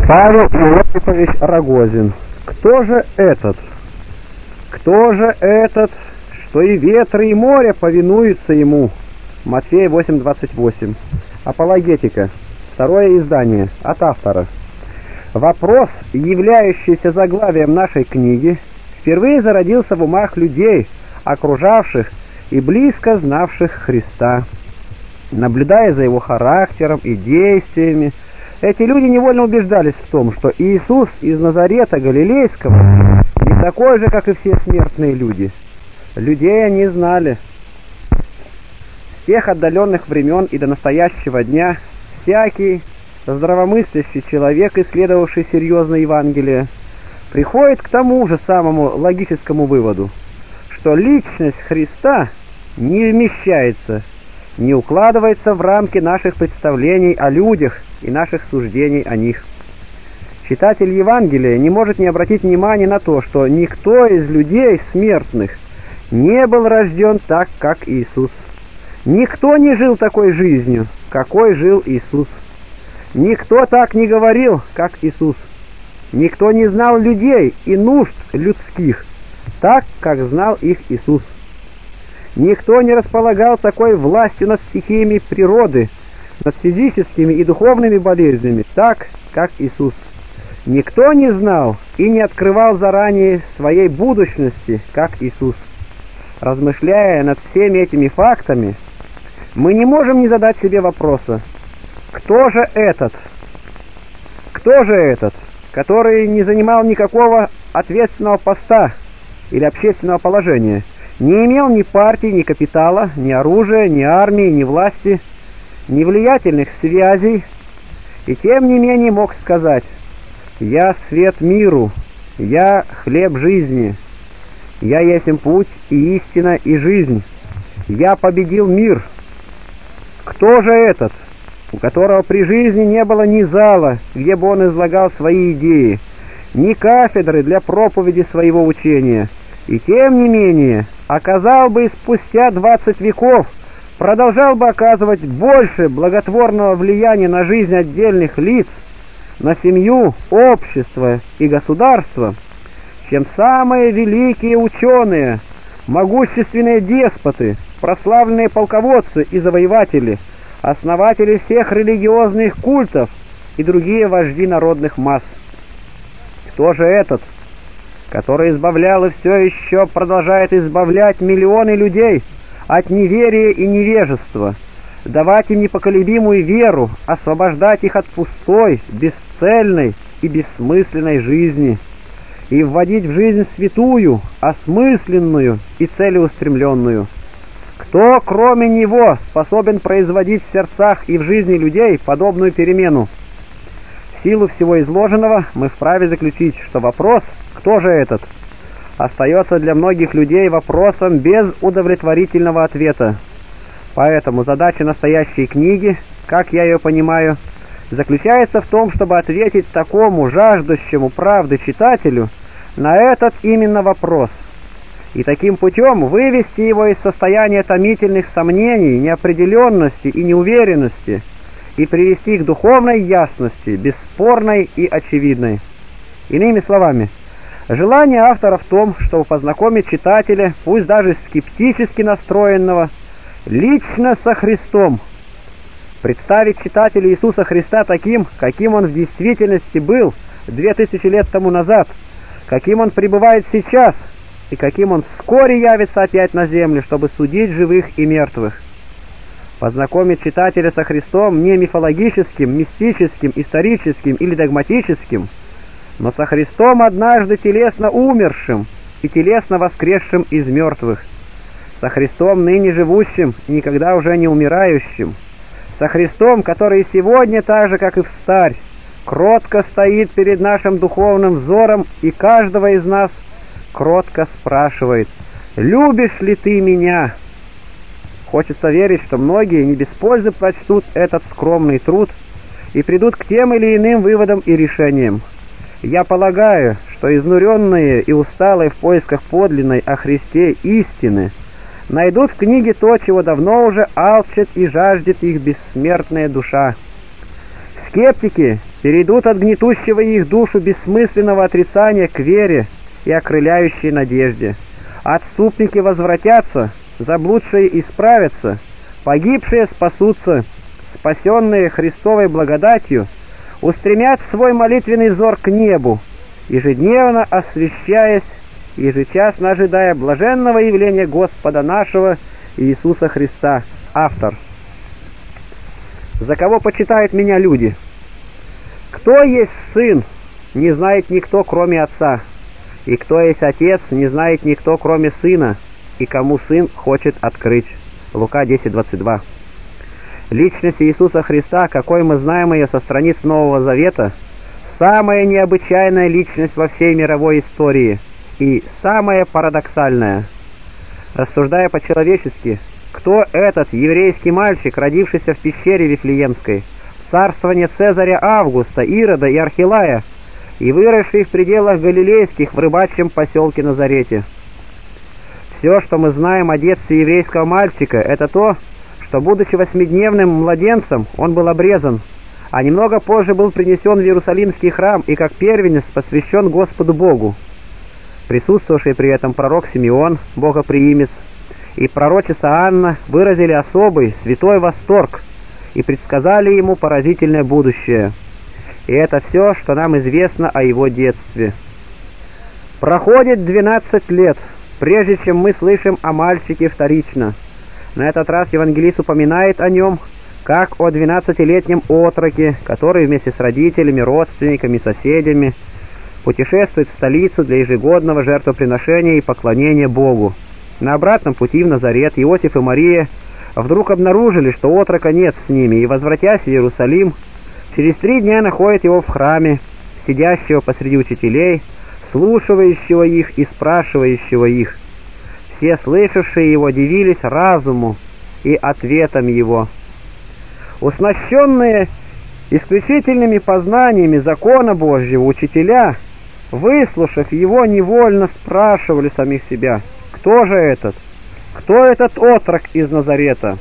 Павел Иосифович Рогозин. Кто же этот? Кто же этот, что и ветры, и море повинуются ему? Матфея 8:28. Апологетика. Второе издание. От автора. Вопрос, являющийся заглавием нашей книги, впервые зародился в умах людей, окружавших и близко знавших Христа. Наблюдая за его характером и действиями, эти люди невольно убеждались в том, что Иисус из Назарета Галилейского не такой же, как и все смертные люди. Людей они знали. С тех отдаленных времен и до настоящего дня всякий здравомыслящий человек, исследовавший серьезно Евангелие, приходит к тому же самому логическому выводу, что личность Христа не вмещается, не укладывается в рамки наших представлений о людях и наших суждений о них. Читатель Евангелия не может не обратить внимания на то, что никто из людей смертных не был рожден так, как Иисус. Никто не жил такой жизнью, какой жил Иисус. Никто так не говорил, как Иисус. Никто не знал людей и нужд людских так, как знал их Иисус. Никто не располагал такой властью над стихиями природы, над физическими и духовными болезнями так, как Иисус. Никто не знал и не открывал заранее своей будущности, как Иисус. Размышляя над всеми этими фактами, мы не можем не задать себе вопроса: кто же этот? Кто же этот, который не занимал никакого ответственного поста или общественного положения, не имел ни партии, ни капитала, ни оружия, ни армии, ни власти, ни влиятельных связей, и тем не менее мог сказать: «Я свет миру, я хлеб жизни, я есть путь и истина и жизнь, я победил мир». Кто же этот, у которого при жизни не было ни зала, где бы он излагал свои идеи, ни кафедры для проповеди своего учения, и тем не менее оказал бы и спустя 20 веков, продолжал бы оказывать больше благотворного влияния на жизнь отдельных лиц, на семью, общество и государство, чем самые великие ученые, могущественные деспоты, прославленные полководцы и завоеватели, основатели всех религиозных культов и другие вожди народных масс. Кто же этот, который избавлял и все еще продолжает избавлять миллионы людей от неверия и невежества, давать им непоколебимую веру, освобождать их от пустой, бесцельной и бессмысленной жизни и вводить в жизнь святую, осмысленную и целеустремленную? Кто, кроме него, способен производить в сердцах и в жизни людей подобную перемену? В силу всего изложенного мы вправе заключить, что вопрос «кто же этот?» остается для многих людей вопросом без удовлетворительного ответа. Поэтому задача настоящей книги, как я ее понимаю, заключается в том, чтобы ответить такому жаждущему правды читателю на этот именно вопрос, и таким путем вывести его из состояния томительных сомнений, неопределенности и неуверенности и привести к духовной ясности, бесспорной и очевидной. Иными словами, желание автора в том, чтобы познакомить читателя, пусть даже скептически настроенного, лично со Христом, представить читателю Иисуса Христа таким, каким он в действительности был 2000 лет тому назад, каким он пребывает сейчас и каким он вскоре явится опять на землю, чтобы судить живых и мертвых. Познакомить читателя со Христом не мифологическим, мистическим, историческим или догматическим, но со Христом, однажды телесно умершим и телесно воскресшим из мертвых, со Христом, ныне живущим и никогда уже не умирающим, со Христом, который сегодня, так же как и встарь, кротко стоит перед нашим духовным взором и каждого из нас кротко спрашивает: «Любишь ли ты меня?» Хочется верить, что многие не без пользы прочтут этот скромный труд и придут к тем или иным выводам и решениям. Я полагаю, что изнуренные и усталые в поисках подлинной о Христе истины найдут в книге то, чего давно уже алчит и жаждет их бессмертная душа. Скептики перейдут от гнетущего их душу бессмысленного отрицания к вере и окрыляющей надежде. Отступники возвратятся, заблудшие исправятся, погибшие спасутся, спасенные Христовой благодатью устремят свой молитвенный взор к небу, ежедневно освящаясь, ежечасно ожидая блаженного явления Господа нашего Иисуса Христа. Автор. За кого почитают меня люди? Кто есть сын, не знает никто, кроме отца, и кто есть отец, не знает никто, кроме сына, и кому сын хочет открыть. Лука 10:22. Личность Иисуса Христа, какой мы знаем ее со страниц Нового Завета, самая необычайная личность во всей мировой истории и самая парадоксальная. Рассуждая по-человечески, кто этот еврейский мальчик, родившийся в пещере Вифлеемской, в царствовании Цезаря Августа, Ирода и Архилая, и выросший в пределах галилейских в рыбачьем поселке Назарете? Все, что мы знаем о детстве еврейского мальчика, это то, что, будучи 8-дневным младенцем, он был обрезан, а немного позже был принесен в Иерусалимский храм и как первенец посвящен Господу Богу. Присутствовавший при этом пророк Симеон, богоприимец, и пророчица Анна выразили особый, святой восторг и предсказали ему поразительное будущее. И это все, что нам известно о его детстве. Проходит 12 лет, прежде чем мы слышим о мальчике вторично. На этот раз евангелист упоминает о нем как о 12-летнем отроке, который вместе с родителями, родственниками, соседями путешествует в столицу для ежегодного жертвоприношения и поклонения Богу. На обратном пути в Назарет Иосиф и Мария вдруг обнаружили, что отрока нет с ними, и, возвратясь в Иерусалим, через 3 дня находят его в храме, сидящего посреди учителей, слушающего их и спрашивающего их. Все слышавшие его дивились разуму и ответам его. Уснащенные исключительными познаниями закона Божьего учителя, выслушав его, невольно спрашивали самих себя: кто же этот? Кто этот отрок из Назарета?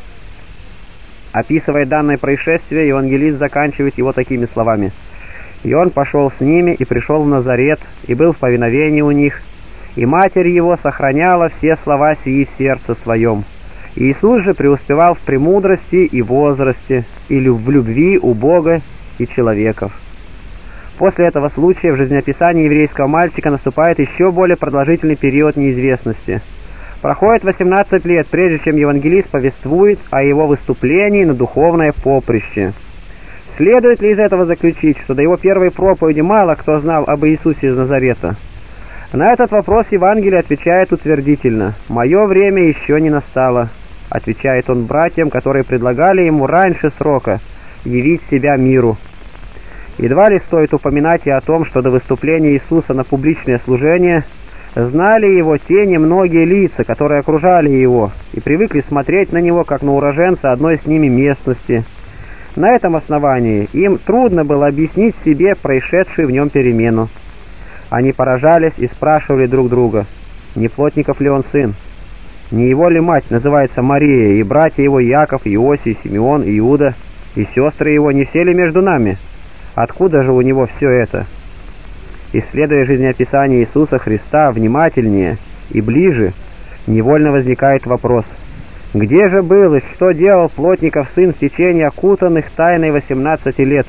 Описывая данное происшествие, евангелист заканчивает его такими словами: «И он пошел с ними, и пришел в Назарет, и был в повиновении у них, и матерь его сохраняла все слова сии в сердце своем. Иисус же преуспевал в премудрости и возрасте, и в любви у Бога и человеков». После этого случая в жизнеописании еврейского мальчика наступает еще более продолжительный период неизвестности. Проходит 18 лет, прежде чем евангелист повествует о его выступлении на духовное поприще. Следует ли из этого заключить, что до его первой проповеди мало кто знал об Иисусе из Назарета? На этот вопрос Евангелие отвечает утвердительно: «Мое время еще не настало», — отвечает он братьям, которые предлагали ему раньше срока явить себя миру. Едва ли стоит упоминать и о том, что до выступления Иисуса на публичное служение знали его те немногие лица, которые окружали его, и привыкли смотреть на него, как на уроженца одной с ними местности. На этом основании им трудно было объяснить себе происшедшую в нем перемену. Они поражались и спрашивали друг друга: не плотников ли он сын? Не его ли мать называется Мария, и братья его Иаков, Иосий, Симеон, Иуда, и сестры его не все ли между нами? Откуда же у него все это? Исследуя жизнеописание Иисуса Христа внимательнее и ближе, невольно возникает вопрос: где же был и что делал плотников сын в течение окутанных тайной 18 лет?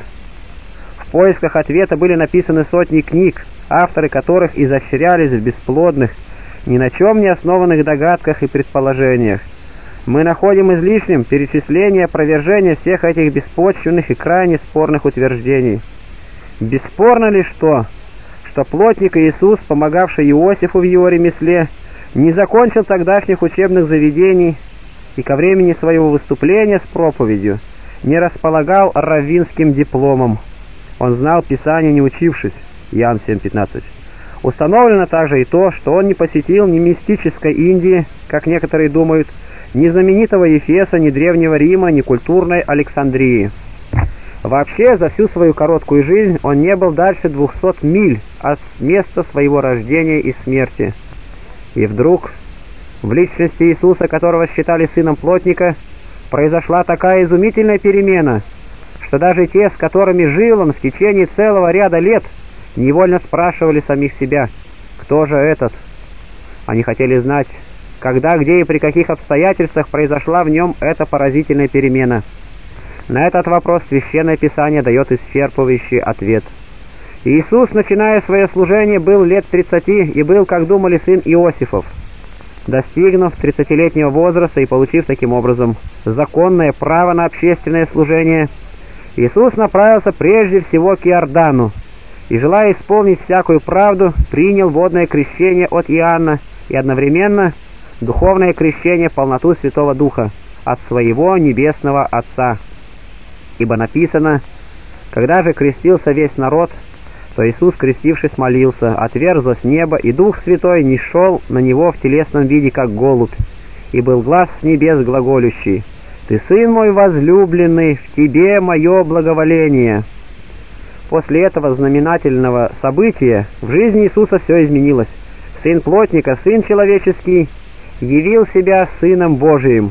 В поисках ответа были написаны сотни книг, авторы которых изощрялись в бесплодных, ни на чем не основанных догадках и предположениях. Мы находим излишним перечисление опровержения всех этих беспочвенных и крайне спорных утверждений. Бесспорно ли что плотник Иисус, помогавший Иосифу в его ремесле, не закончил тогдашних учебных заведений и ко времени своего выступления с проповедью не располагал раввинским дипломом? Он знал Писание, не учившись. Иоанн 7:15. Установлено также и то, что он не посетил ни мистической Индии, как некоторые думают, ни знаменитого Ефеса, ни древнего Рима, ни культурной Александрии. Вообще, за всю свою короткую жизнь он не был дальше 200 миль от места своего рождения и смерти. И вдруг в личности Иисуса, которого считали сыном плотника, произошла такая изумительная перемена, что даже те, с которыми жил он в течение целого ряда лет, невольно спрашивали самих себя, кто же этот? Они хотели знать, когда, где и при каких обстоятельствах произошла в нем эта поразительная перемена. На этот вопрос Священное Писание дает исчерпывающий ответ. Иисус, начиная свое служение, был лет 30 и был, как думали, сын Иосифов. Достигнув 30-летнего возраста и получив таким образом законное право на общественное служение, Иисус направился прежде всего к Иордану и, желая исполнить всякую правду, принял водное крещение от Иоанна и одновременно духовное крещение в полноту Святого Духа от своего Небесного Отца. Ибо написано: «Когда же крестился весь народ, то Иисус, крестившись, молился, отверзлось небо, и Дух Святой нишел на него в телесном виде, как голубь, и был глас с небес глаголющий: Ты, Сын мой возлюбленный, в Тебе мое благоволение». После этого знаменательного события в жизни Иисуса все изменилось. Сын плотника, Сын человеческий, явил себя Сыном Божиим.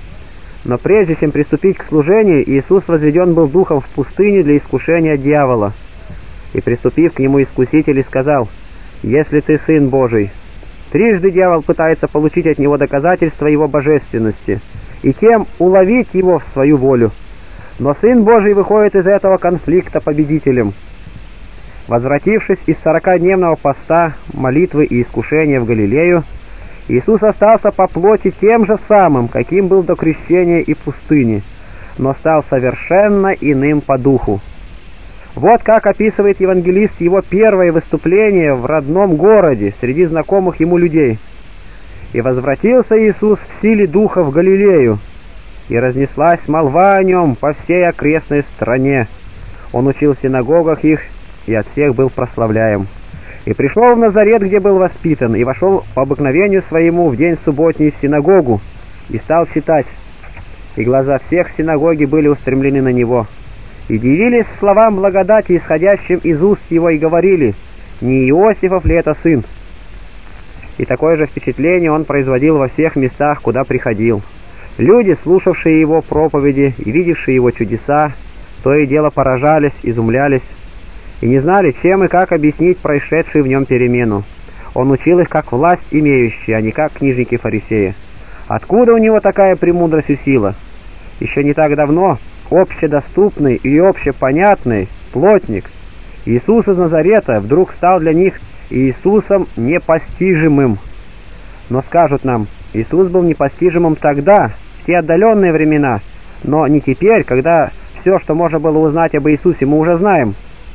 Но прежде чем приступить к служению, Иисус возведен был духом в пустыню для искушения дьявола. И, приступив к нему, искуситель и сказал: «Если ты Сын Божий». Трижды дьявол пытается получить от него доказательства его божественности и тем уловить его в свою волю. Но Сын Божий выходит из этого конфликта победителем. Возвратившись из 40-дневного поста, молитвы и искушения в Галилею, Иисус остался по плоти тем же самым, каким был до крещения и пустыни, но стал совершенно иным по духу. Вот как описывает евангелист его первое выступление в родном городе среди знакомых ему людей. «И возвратился Иисус в силе Духа в Галилею, и разнеслась молва о нем по всей окрестной стране. Он учил в синагогах их, и от всех был прославляем. И пришел в Назарет, где был воспитан, и вошел по обыкновению своему в день субботний в синагогу, и стал читать. И глаза всех в синагоге были устремлены на него. И дивились словам благодати, исходящим из уст его, и говорили: не Иосифов ли это сын? И такое же впечатление он производил во всех местах, куда приходил. Люди, слушавшие его проповеди и видевшие его чудеса, то и дело поражались, изумлялись, и не знали, чем и как объяснить происшедшую в нем перемену. Он учил их как власть имеющий, а не как книжники-фарисеи. Откуда у него такая премудрость и сила? Еще не так давно общедоступный и общепонятный плотник Иисус из Назарета вдруг стал для них Иисусом непостижимым. Но скажут нам: Иисус был непостижимым тогда, в те отдаленные времена, но не теперь, когда все, что можно было узнать об Иисусе, мы уже знаем.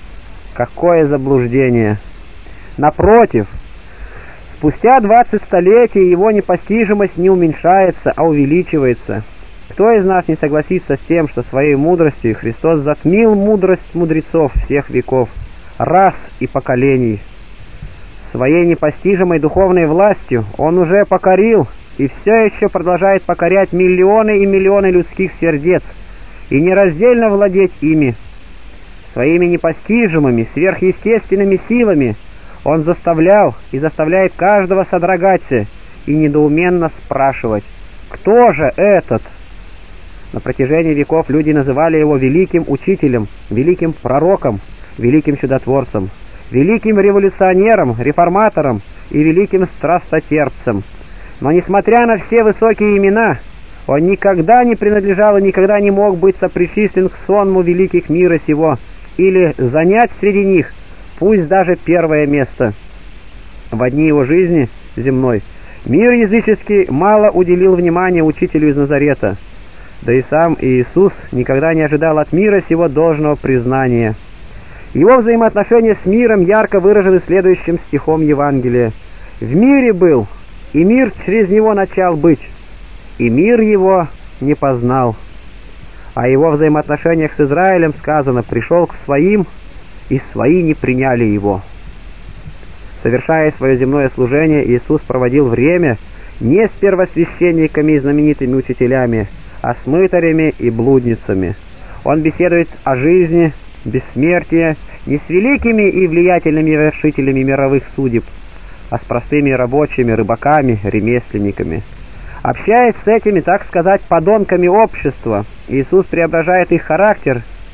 Какое заблуждение! Напротив, спустя 20 столетий его непостижимость не уменьшается, а увеличивается. Кто из нас не согласится с тем, что своей мудростью Христос затмил мудрость мудрецов всех веков, рас и поколений? Своей непостижимой духовной властью он уже покорил и все еще продолжает покорять миллионы и миллионы людских сердец и нераздельно владеть ими. Своими непостижимыми, сверхъестественными силами он заставлял и заставляет каждого содрогаться и недоуменно спрашивать: «Кто же этот?» На протяжении веков люди называли его великим учителем, великим пророком, великим чудотворцем, великим революционером, реформатором и великим страстотерпцем. Но несмотря на все высокие имена, он никогда не принадлежал и никогда не мог быть сопричислен к сонму великих мира сего или занять среди них пусть даже первое место. В одни его жизни земной мир языческий мало уделил внимания учителю из Назарета, да и сам Иисус никогда не ожидал от мира сего должного признания. Его взаимоотношения с миром ярко выражены следующим стихом Евангелия: «В мире был, и мир через него начал быть, и мир его не познал». О его взаимоотношениях с Израилем сказано: «Пришел к своим, и свои не приняли его». Совершая свое земное служение, Иисус проводил время не с первосвященниками и знаменитыми учителями, а с мытарями и блудницами. Он беседует о жизни, бессмертии не с великими и влиятельными вершителями мировых судеб, а с простыми рабочими, рыбаками, ремесленниками. Общаясь с этими, так сказать, подонками общества, Иисус преображает их характер к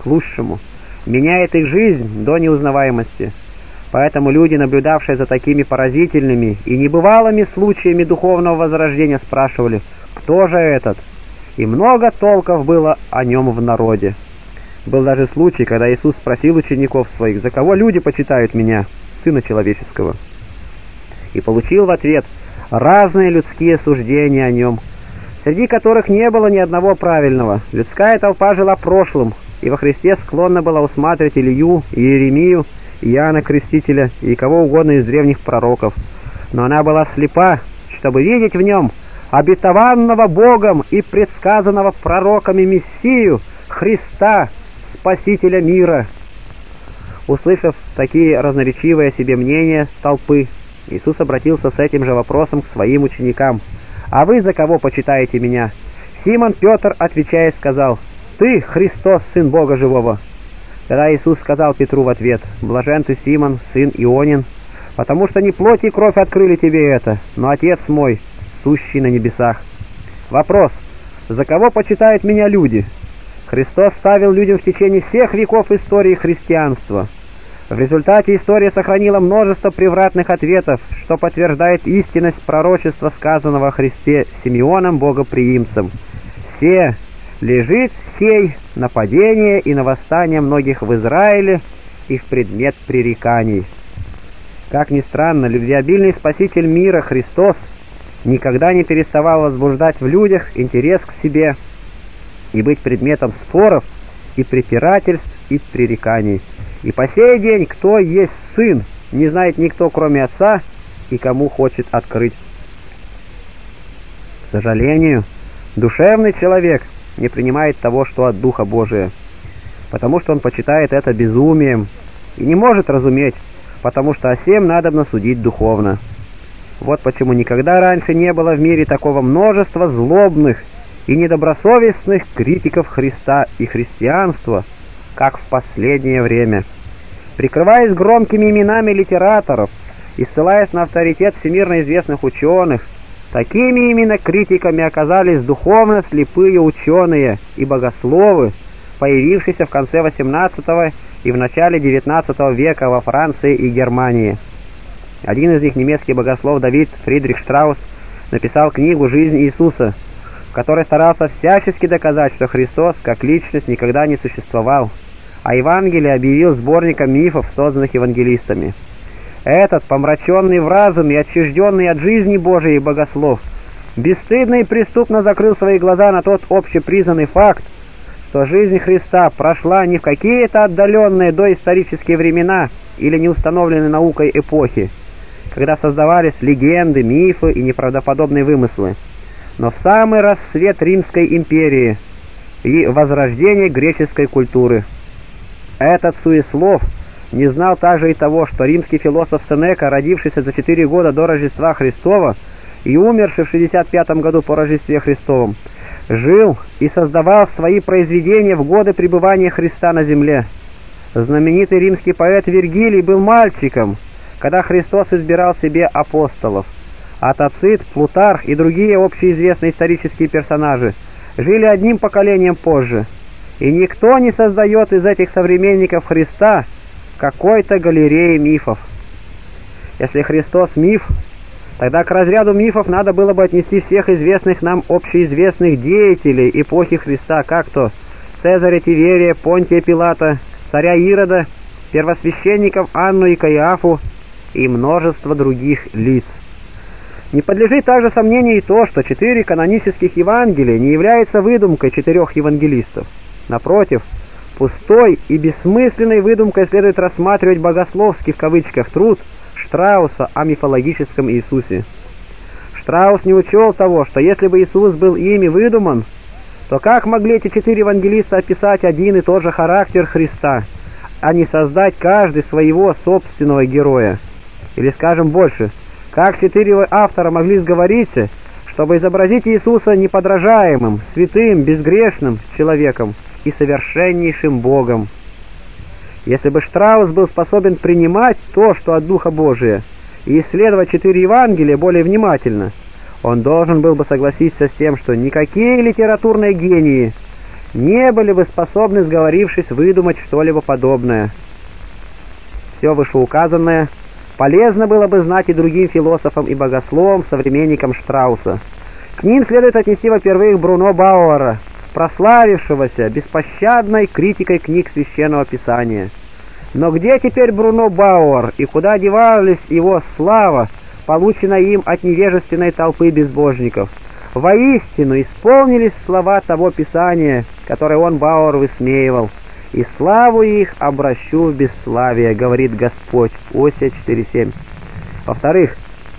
лучшему, меняет их жизнь до неузнаваемости. Поэтому люди, наблюдавшие за такими поразительными и небывалыми случаями духовного возрождения, спрашивали: «Кто же этот?» И много толков было о нем в народе. Был даже случай, когда Иисус спросил учеников своих: «За кого люди почитают меня, Сына Человеческого?» И получил в ответ разные людские суждения о нем, среди которых не было ни одного правильного. Людская толпа жила прошлым, и во Христе склонна была усматривать Илью, Иеремию, Иоанна Крестителя и кого угодно из древних пророков. Но она была слепа, чтобы видеть в нем обетованного Богом и предсказанного пророками Мессию, Христа, Спасителя мира. Услышав такие разноречивые о себе мнения толпы, Иисус обратился с этим же вопросом к своим ученикам: «А вы за кого почитаете меня?» Симон Петр, отвечая, сказал: «Ты, Христос, Сын Бога Живого». Тогда Иисус сказал Петру в ответ: «Блажен ты, Симон, сын Ионин, потому что не плоть и кровь открыли тебе это, но Отец мой, сущий на небесах». Вопрос: за кого почитают меня люди? Христос ставил людям в течение всех веков истории христианства. В результате история сохранила множество превратных ответов, что подтверждает истинность пророчества, сказанного о Христе Симеоном, богоприимцем. «Се лежит сей на падение и на восстание многих в Израиле и в предмет пререканий». Как ни странно, любвеобильный Спаситель мира Христос никогда не переставал возбуждать в людях интерес к себе и быть предметом споров и препирательств и пререканий. И по сей день, кто есть Сын, не знает никто, кроме Отца, и кому хочет открыть. К сожалению, душевный человек не принимает того, что от Духа Божия, потому что он почитает это безумием и не может разуметь, потому что о сем надобно судить духовно. Вот почему никогда раньше не было в мире такого множества злобных и недобросовестных критиков Христа и христианства, как в последнее время. Прикрываясь громкими именами литераторов и ссылаясь на авторитет всемирно известных ученых, такими именно критиками оказались духовно слепые ученые и богословы, появившиеся в конце XVIII и в начале XIX века во Франции и Германии. Один из них, немецкий богослов Давид Фридрих Штраус, написал книгу «Жизнь Иисуса», в которой старался всячески доказать, что Христос как личность никогда не существовал, а Евангелие объявил сборником мифов, созданных евангелистами. Этот, помраченный в разуме и отчужденный от жизни Божией богослов, бесстыдно и преступно закрыл свои глаза на тот общепризнанный факт, что жизнь Христа прошла не в какие-то отдаленные доисторические времена или неустановленные наукой эпохи, когда создавались легенды, мифы и неправдоподобные вымыслы, но в самый расцвет Римской империи и возрождение греческой культуры. Этот суеслов не знал также и того, что римский философ Сенека, родившийся за 4 года до Рождества Христова и умерший в 65 году по Рождестве Христовом, жил и создавал свои произведения в годы пребывания Христа на земле. Знаменитый римский поэт Вергилий был мальчиком, когда Христос избирал себе апостолов, а Тацит, Плутарх и другие общеизвестные исторические персонажи жили одним поколением позже, и никто не создает из этих современников Христа какой-то галереи мифов. Если Христос миф, тогда к разряду мифов надо было бы отнести всех известных нам общеизвестных деятелей эпохи Христа, как то Цезаря Тиверия, Понтия Пилата, царя Ирода, первосвященников Анну и Каиафу и множество других лиц. Не подлежит также сомнению и то, что 4 канонических Евангелия не являются выдумкой 4 евангелистов. Напротив, пустой и бессмысленной выдумкой следует рассматривать богословский в кавычках труд Штрауса о мифологическом Иисусе. Штраус не учел того, что если бы Иисус был ими выдуман, то как могли эти 4 евангелиста описать один и тот же характер Христа, а не создать каждый своего собственного героя? Или, скажем больше, как 4 автора могли сговориться, чтобы изобразить Иисуса неподражаемым, святым, безгрешным человеком и совершеннейшим Богом? Если бы Штраус был способен принимать то, что от Духа Божия, и исследовать 4 Евангелия более внимательно, он должен был бы согласиться с тем, что никакие литературные гении не были бы способны, сговорившись, выдумать что-либо подобное. Все вышеуказанное полезно было бы знать и другим философам и богословам, современникам Штрауса. К ним следует отнести, во-первых, Бруно Бауэра, прославившегося беспощадной критикой книг Священного Писания. Но где теперь Бруно Бауэр, и куда девалась его слава, полученная им от невежественной толпы безбожников? Воистину исполнились слова того Писания, которое он, Бауэр, высмеивал. «И славу их обращу в бесславие, говорит Господь». Осия 4.7. Во-вторых,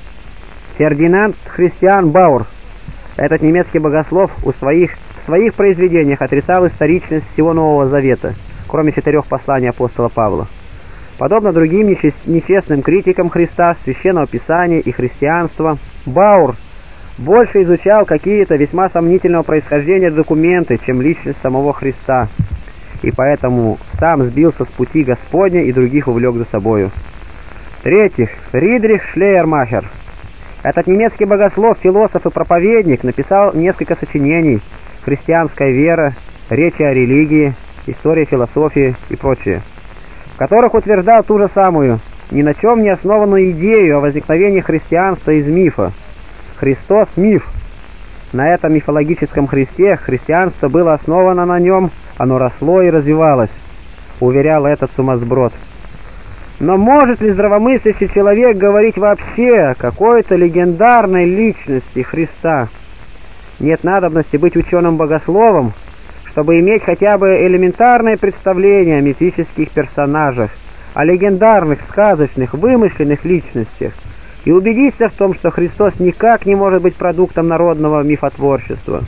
Фердинанд Христиан Бауэр, этот немецкий богослов, в своих произведениях отрицал историчность всего Нового Завета, кроме 4 посланий апостола Павла. Подобно другим нечестным критикам Христа, Священного Писания и христианства, Бауэр больше изучал какие-то весьма сомнительного происхождения документы, чем личность самого Христа, и поэтому сам сбился с пути Господня и других увлек за собою. В-третьих, Фридрих Шлейермахер. Этот немецкий богослов, философ и проповедник написал несколько сочинений: «Христианская вера», «Речи о религии», «История философии» и прочее, в которых утверждал ту же самую, ни на чем не основанную идею о возникновении христианства из мифа. Христос – миф. На этом мифологическом Христе христианство было основано на нем, оно росло и развивалось, уверял этот сумасброд. Но может ли здравомыслящий человек говорить вообще о какой-то легендарной личности Христа? Нет надобности быть ученым-богословом, чтобы иметь хотя бы элементарное представление о мифических персонажах, о легендарных, сказочных, вымышленных личностях, и убедиться в том, что Христос никак не может быть продуктом народного мифотворчества.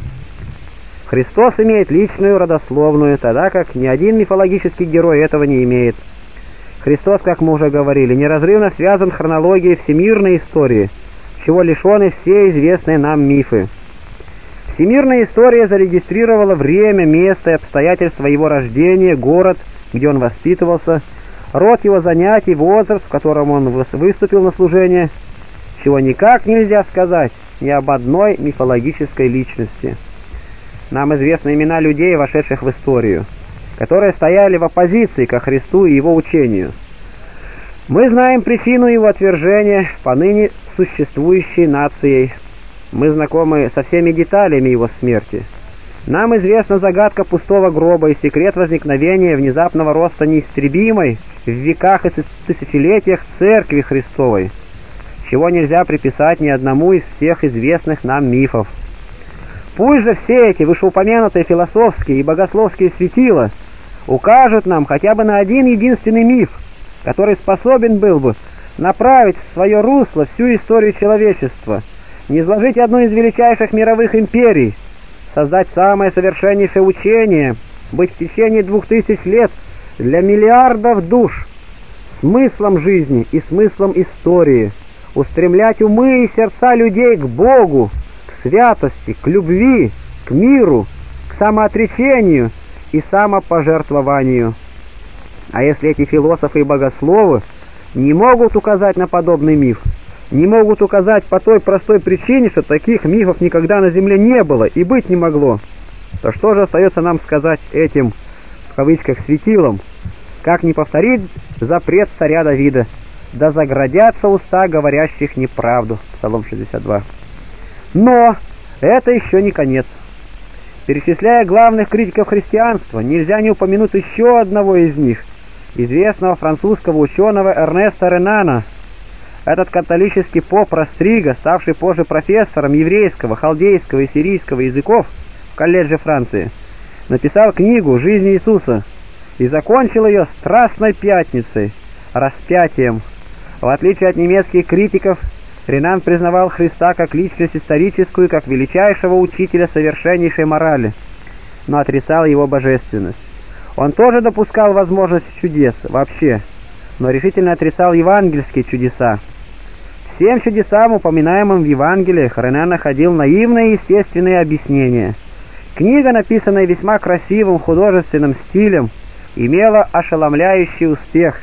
Христос имеет личную родословную, тогда как ни один мифологический герой этого не имеет. Христос, как мы уже говорили, неразрывно связан хронологией всемирной истории, чего лишены все известные нам мифы. Всемирная история зарегистрировала время, место и обстоятельства его рождения, город, где он воспитывался, род его занятий, возраст, в котором он выступил на служение, чего никак нельзя сказать ни об одной мифологической личности. Нам известны имена людей, вошедших в историю, которые стояли в оппозиции ко Христу и его учению. Мы знаем причину его отвержения поныне существующей нацией. Мы знакомы со всеми деталями его смерти. Нам известна загадка пустого гроба и секрет возникновения внезапного роста неистребимой в веках и тысячелетиях Церкви Христовой, чего нельзя приписать ни одному из всех известных нам мифов. Пусть же все эти вышеупомянутые философские и богословские светила укажут нам хотя бы на один единственный миф, который способен был бы направить в свое русло всю историю человечества, низложить одну из величайших мировых империй, создать самое совершеннейшее учение, быть в течение 2000 лет для миллиардов душ смыслом жизни и смыслом истории, устремлять умы и сердца людей к Богу, к святости, к любви, к миру, к самоотречению и самопожертвованию. А если эти философы и богословы не могут указать на подобный миф, не могут указать по той простой причине, что таких мифов никогда на земле не было и быть не могло, то что же остается нам сказать этим, в кавычках, светилам, как не повторить запрет царя Давида: «Да заградятся уста говорящих неправду». Псалом 62. Но это еще не конец. Перечисляя главных критиков христианства, нельзя не упомянуть еще одного из них, известного французского ученого Эрнеста Ренана. Этот католический поп Растрига, ставший позже профессором еврейского, халдейского и сирийского языков в колледже Франции, написал книгу «Жизнь Иисуса» и закончил ее Страстной Пятницей, распятием. В отличие от немецких критиков, Ренан признавал Христа как личность историческую, как величайшего учителя совершеннейшей морали, но отрицал его божественность. Он тоже допускал возможность чудес вообще, но решительно отрицал евангельские чудеса. Всем чудесам, упоминаемым в Евангелиях, Ренан находил наивные естественные объяснения. Книга, написанная весьма красивым художественным стилем, имела ошеломляющий успех.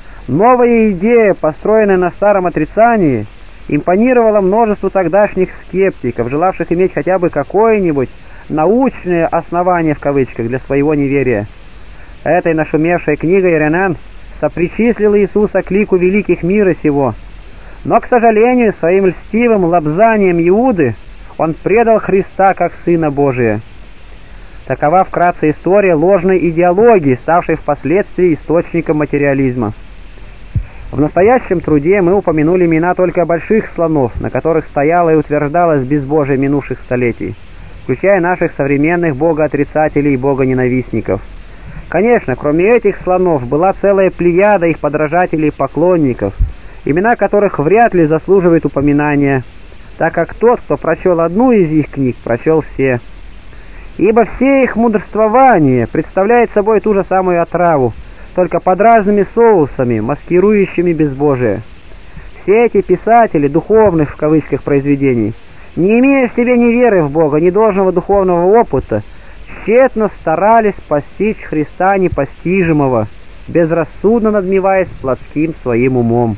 Новая идея, построенная на старом отрицании, импонировала множеству тогдашних скептиков, желавших иметь хотя бы какое-нибудь научные основания в кавычках для своего неверия. Этой нашумевшей книгой Ренан сопричислил Иисуса к лику великих мира сего, но, к сожалению, своим льстивым лобзанием Иуды он предал Христа как Сына Божия. Такова вкратце история ложной идеологии, ставшей впоследствии источником материализма. В настоящем труде мы упомянули имена только больших слонов, на которых стояло и утверждалось безбожие минувших столетий, включая наших современных богоотрицателей и богоненавистников. Конечно, кроме этих слонов была целая плеяда их подражателей и поклонников, имена которых вряд ли заслуживают упоминания, так как тот, кто прочел одну из их книг, прочел все. Ибо все их мудрствование представляет собой ту же самую отраву, только под разными соусами, маскирующими безбожие. Все эти писатели духовных в кавычках произведений, не имея в себе ни веры в Бога, ни должного духовного опыта, тщетно старались постичь Христа непостижимого, безрассудно надмеваясь плотским своим умом.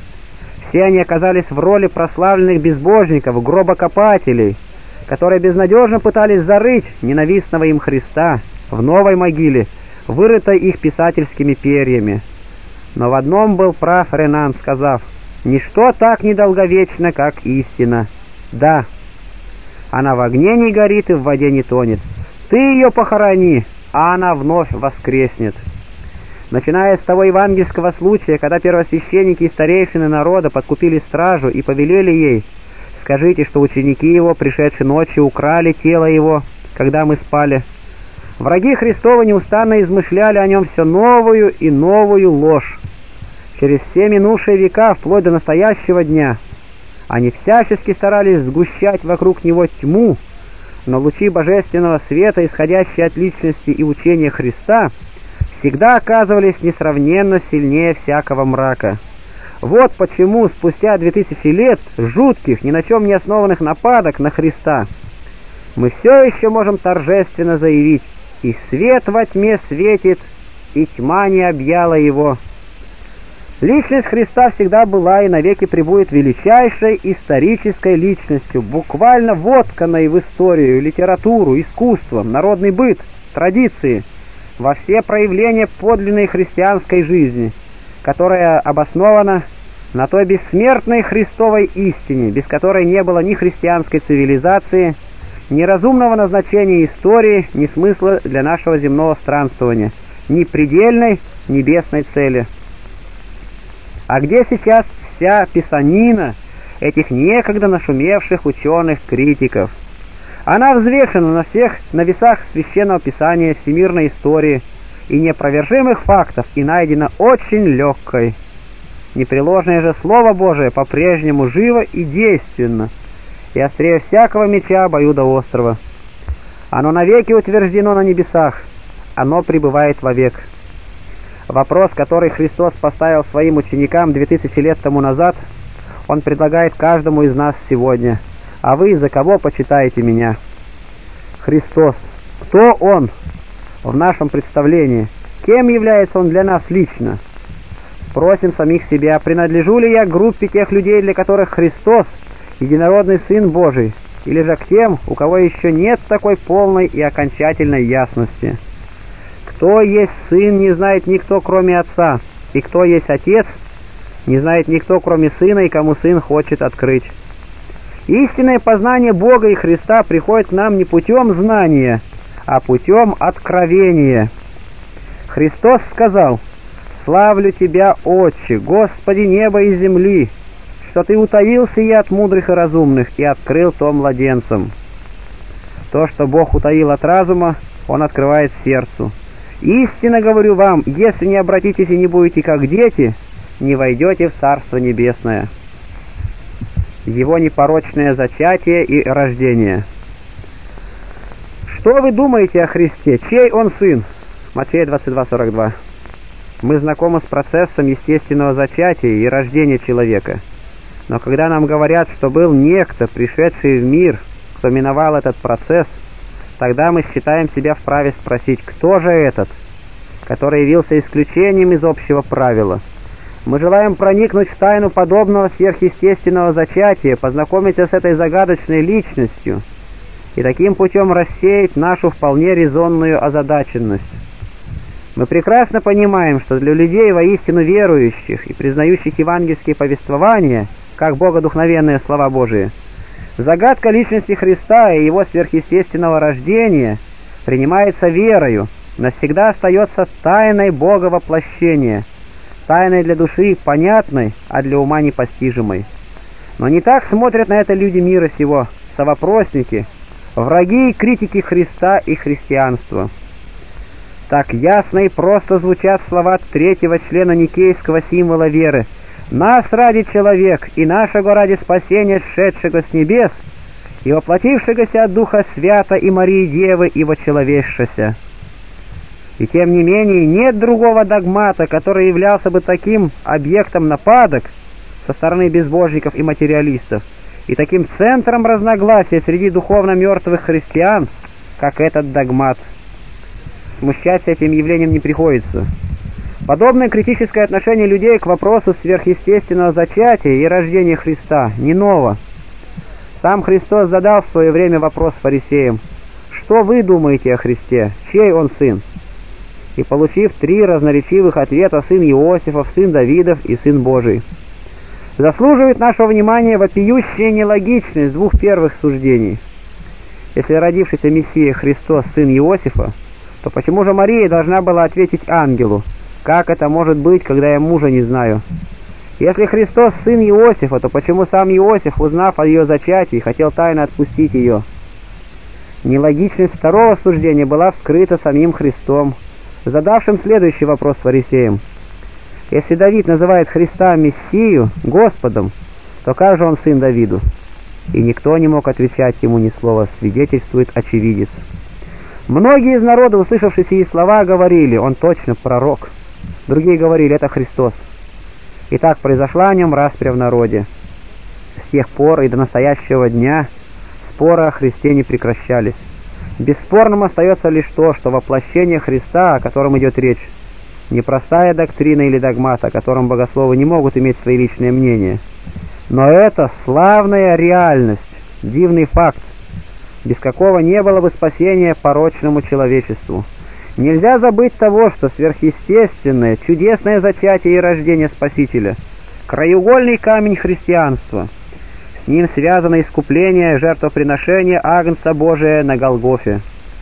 Все они оказались в роли прославленных безбожников, гробокопателей, которые безнадежно пытались зарыть ненавистного им Христа в новой могиле, вырытой их писательскими перьями. Но в одном был прав Ренан, сказав: «Ничто так недолговечно, как истина. Да, она в огне не горит и в воде не тонет. Ты ее похорони, а она вновь воскреснет». Начиная с того евангельского случая, когда первосвященники и старейшины народа подкупили стражу и повелели ей: «Скажите, что ученики его, пришедшие ночью, украли тело его, когда мы спали». Враги Христовы неустанно измышляли о нем все новую и новую ложь. Через все минувшие века, вплоть до настоящего дня, они всячески старались сгущать вокруг него тьму, но лучи божественного света, исходящие от личности и учения Христа, всегда оказывались несравненно сильнее всякого мрака. Вот почему спустя 2000 лет жутких, ни на чем не основанных нападок на Христа, мы все еще можем торжественно заявить: «И свет во тьме светит, и тьма не объяла его». Личность Христа всегда была и навеки пребудет величайшей исторической личностью, буквально вотканной в историю, литературу, искусство, народный быт, традиции, во все проявления подлинной христианской жизни, которая обоснована на той бессмертной Христовой истине, без которой не было ни христианской цивилизации, ни разумного назначения истории, ни смысла для нашего земного странствования, ни предельной небесной цели. А где сейчас вся писанина этих некогда нашумевших ученых-критиков? Она взвешена на весах священного писания, всемирной истории и неопровержимых фактов и найдена очень легкой. Непреложное же Слово Божие по-прежнему живо и действенно, и острее всякого меча обоюдоострого. Оно навеки утверждено на небесах, оно пребывает вовек. Вопрос, который Христос поставил своим ученикам 2000 лет тому назад, Он предлагает каждому из нас сегодня: «А вы за кого почитаете меня?» Христос. Кто Он в нашем представлении? Кем является Он для нас лично? Спросим самих себя: принадлежу ли я к группе тех людей, для которых Христос — единородный Сын Божий, или же к тем, у кого еще нет такой полной и окончательной ясности? Кто есть Сын, не знает никто, кроме Отца, и кто есть Отец, не знает никто, кроме Сына, и кому Сын хочет открыть. Истинное познание Бога и Христа приходит к нам не путем знания, а путем откровения. Христос сказал: «Славлю Тебя, Отче, Господи неба и земли, что Ты утаил сие от мудрых и разумных и открыл то младенцам». То, что Бог утаил от разума, Он открывает сердцу. «Истинно говорю вам, если не обратитесь и не будете как дети, не войдете в Царство Небесное». Его непорочное зачатие и рождение. Что вы думаете о Христе? Чей Он сын? Матфея 22:42. Мы знакомы с процессом естественного зачатия и рождения человека. Но когда нам говорят, что был некто, пришедший в мир, кто миновал этот процесс, тогда мы считаем себя вправе спросить: кто же этот, который явился исключением из общего правила? Мы желаем проникнуть в тайну подобного сверхъестественного зачатия, познакомиться с этой загадочной личностью. и таким путем рассеять нашу вполне резонную озадаченность. Мы прекрасно понимаем, что для людей воистину верующих и признающих евангельские повествования, как богодухновенные слова Божии, загадка личности Христа и его сверхъестественного рождения принимается верою, навсегда остается тайной Бога воплощения, тайной для души понятной, а для ума непостижимой. Но не так смотрят на это люди мира сего, совопросники, враги и критики Христа и христианства. Так ясно и просто звучат слова третьего члена никейского символа веры: «Нас ради человек, и нашего ради спасения, сшедшего с небес, и воплотившегося от Духа Свята и Марии Девы, и вочеловечшися». И тем не менее нет другого догмата, который являлся бы таким объектом нападок со стороны безбожников и материалистов, и таким центром разногласия среди духовно мертвых христиан, как этот догмат. Смущаться этим явлением не приходится. Подобное критическое отношение людей к вопросу сверхъестественного зачатия и рождения Христа не ново. Сам Христос задал в свое время вопрос фарисеям: «Что вы думаете о Христе? Чей он сын?» И получив 3 разноречивых ответа: сын Иосифов, сын Давидов и сын Божий, заслуживает нашего внимания вопиющая нелогичность 2 первых суждений. Если родившийся Мессия Христос сын Иосифа, то почему же Мария должна была ответить ангелу: «Как это может быть, когда я мужа не знаю?» Если Христос сын Иосифа, то почему сам Иосиф, узнав о ее зачатии, хотел тайно отпустить ее? Нелогичность второго суждения была вскрыта самим Христом, задавшим следующий вопрос фарисеям: «Если Давид называет Христа Мессию, Господом, то как же он сын Давиду?» И никто не мог отвечать ему ни слова, свидетельствует очевидец. Многие из народа, услышавшие сии слова, говорили: «Он точно пророк». Другие говорили: «Это Христос». И так произошла о нем распря в народе. С тех пор и до настоящего дня споры о Христе не прекращались. Бесспорным остается лишь то, что воплощение Христа, о котором идет речь, не простая доктрина или догмат, о котором богословы не могут иметь свои личные мнения, но это славная реальность, дивный факт, без какого не было бы спасения порочному человечеству. Нельзя забыть того, что сверхъестественное, чудесное зачатие и рождение Спасителя — краеугольный камень христианства. С ним связано искупление, жертвоприношение Агнца Божия на Голгофе.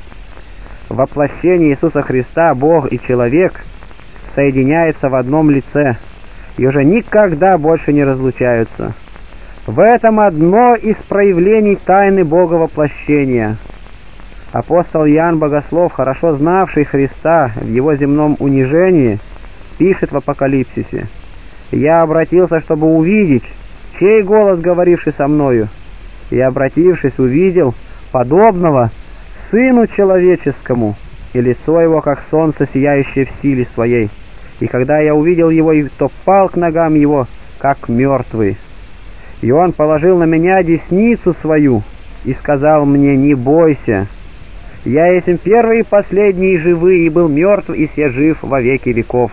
Воплощение Иисуса Христа, Бог и человек, соединяются в одном лице и уже никогда больше не разлучаются. В этом одно из проявлений тайны Бога воплощения. Апостол Иоанн Богослов, хорошо знавший Христа в его земном унижении, пишет в Апокалипсисе: «Я обратился, чтобы увидеть, чей голос, говоривший со мною, и, обратившись, увидел подобного Сыну Человеческому, и лицо его, как солнце, сияющее в силе своей. И когда я увидел его, то пал к ногам его, как мертвый. И он положил на меня десницу свою и сказал мне: не бойся, я есть первый и последний живый, и был мертв, и се жив во веки веков».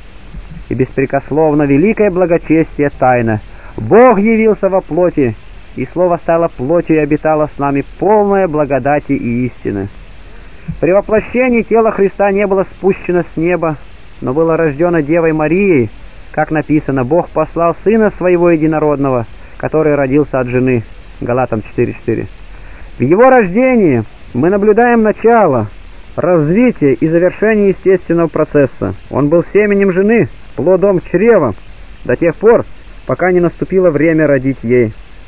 И беспрекословно великое благочестие тайна: Бог явился во плоти, и Слово стало плотью и обитало с нами, полное благодати и истины. При воплощении тело Христа не было спущено с неба, но было рождено Девой Марией, как написано: «Бог послал Сына Своего Единородного, который родился от жены». Галатам 4:4. В Его рождении мы наблюдаем начало, развитие и завершение естественного процесса. Он был семенем жены, плодом чрева, до тех пор, пока не наступило время родить ей.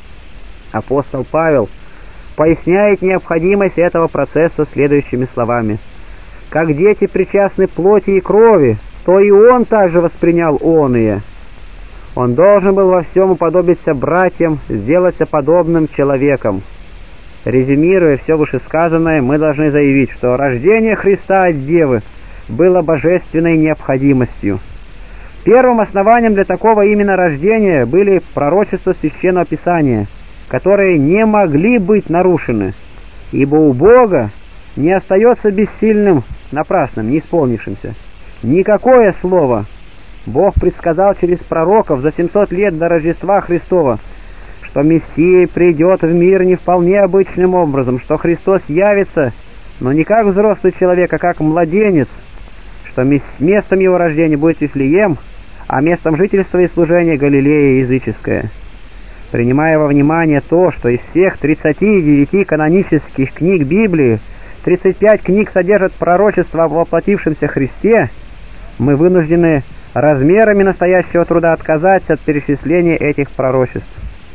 Апостол Павел поясняет необходимость этого процесса следующими словами: «Как дети причастны плоти и крови, то и он также воспринял оные». Он должен был во всем уподобиться братьям, сделаться подобным человеком. Резюмируя все вышесказанное, мы должны заявить, что рождение Христа от Девы было божественной необходимостью. Первым основанием для такого именно рождения были пророчества Священного Писания, которые не могли быть нарушены, ибо у Бога не остается бессильным, напрасным, не исполнившимся никакое слово. Бог предсказал через пророков за 700 лет до Рождества Христова, что что Мессия придет в мир не вполне обычным образом, что Христос явится, но не как взрослый человек, а как младенец, что местом его рождения будет Вифлеем, а местом жительства и служения Галилея языческая. Принимая во внимание то, что из всех 39 канонических книг Библии 35 книг содержат пророчества о воплотившемся Христе, мы вынуждены размерами настоящего труда отказаться от перечисления этих пророчеств.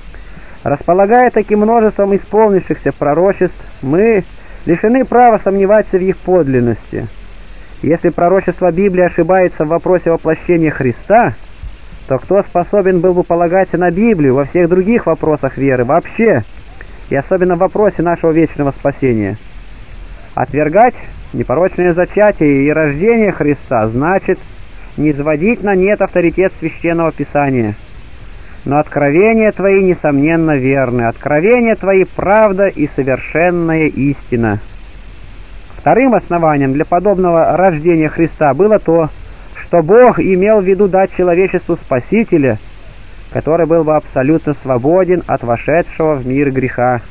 Располагая таким множеством исполнившихся пророчеств, мы лишены права сомневаться в их подлинности. Если пророчество Библии ошибается в вопросе воплощения Христа, то кто способен был бы полагаться на Библию во всех других вопросах веры вообще, и особенно в вопросе нашего вечного спасения? Отвергать непорочное зачатие и рождение Христа значит низводить на нет авторитет Священного Писания. Но откровения Твои, несомненно, верны. Откровения Твои — правда и совершенная истина. Вторым основанием для подобного рождения Христа было то, что Бог имел в виду дать человечеству Спасителя, который был бы абсолютно свободен от вошедшего в мир греха.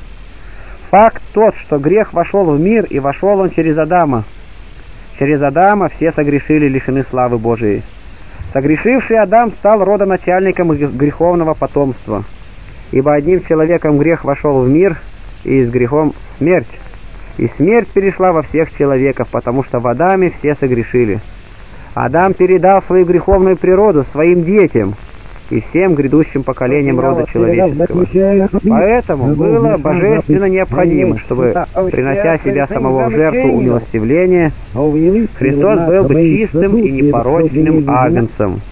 Факт тот, что грех вошел в мир, и вошел он через Адама. Через Адама все согрешили, лишены славы Божией. Согрешивший Адам стал родоначальником греховного потомства, ибо одним человеком грех вошел в мир, и с грехом смерть. И смерть перешла во всех человеков, потому что в Адаме все согрешили. Адам передал свою греховную природу своим детям и всем грядущим поколениям рода человеческого. Поэтому было божественно необходимо, чтобы, принося себя самого в жертву умилостивления, Христос был бы чистым и непорочным агнцем.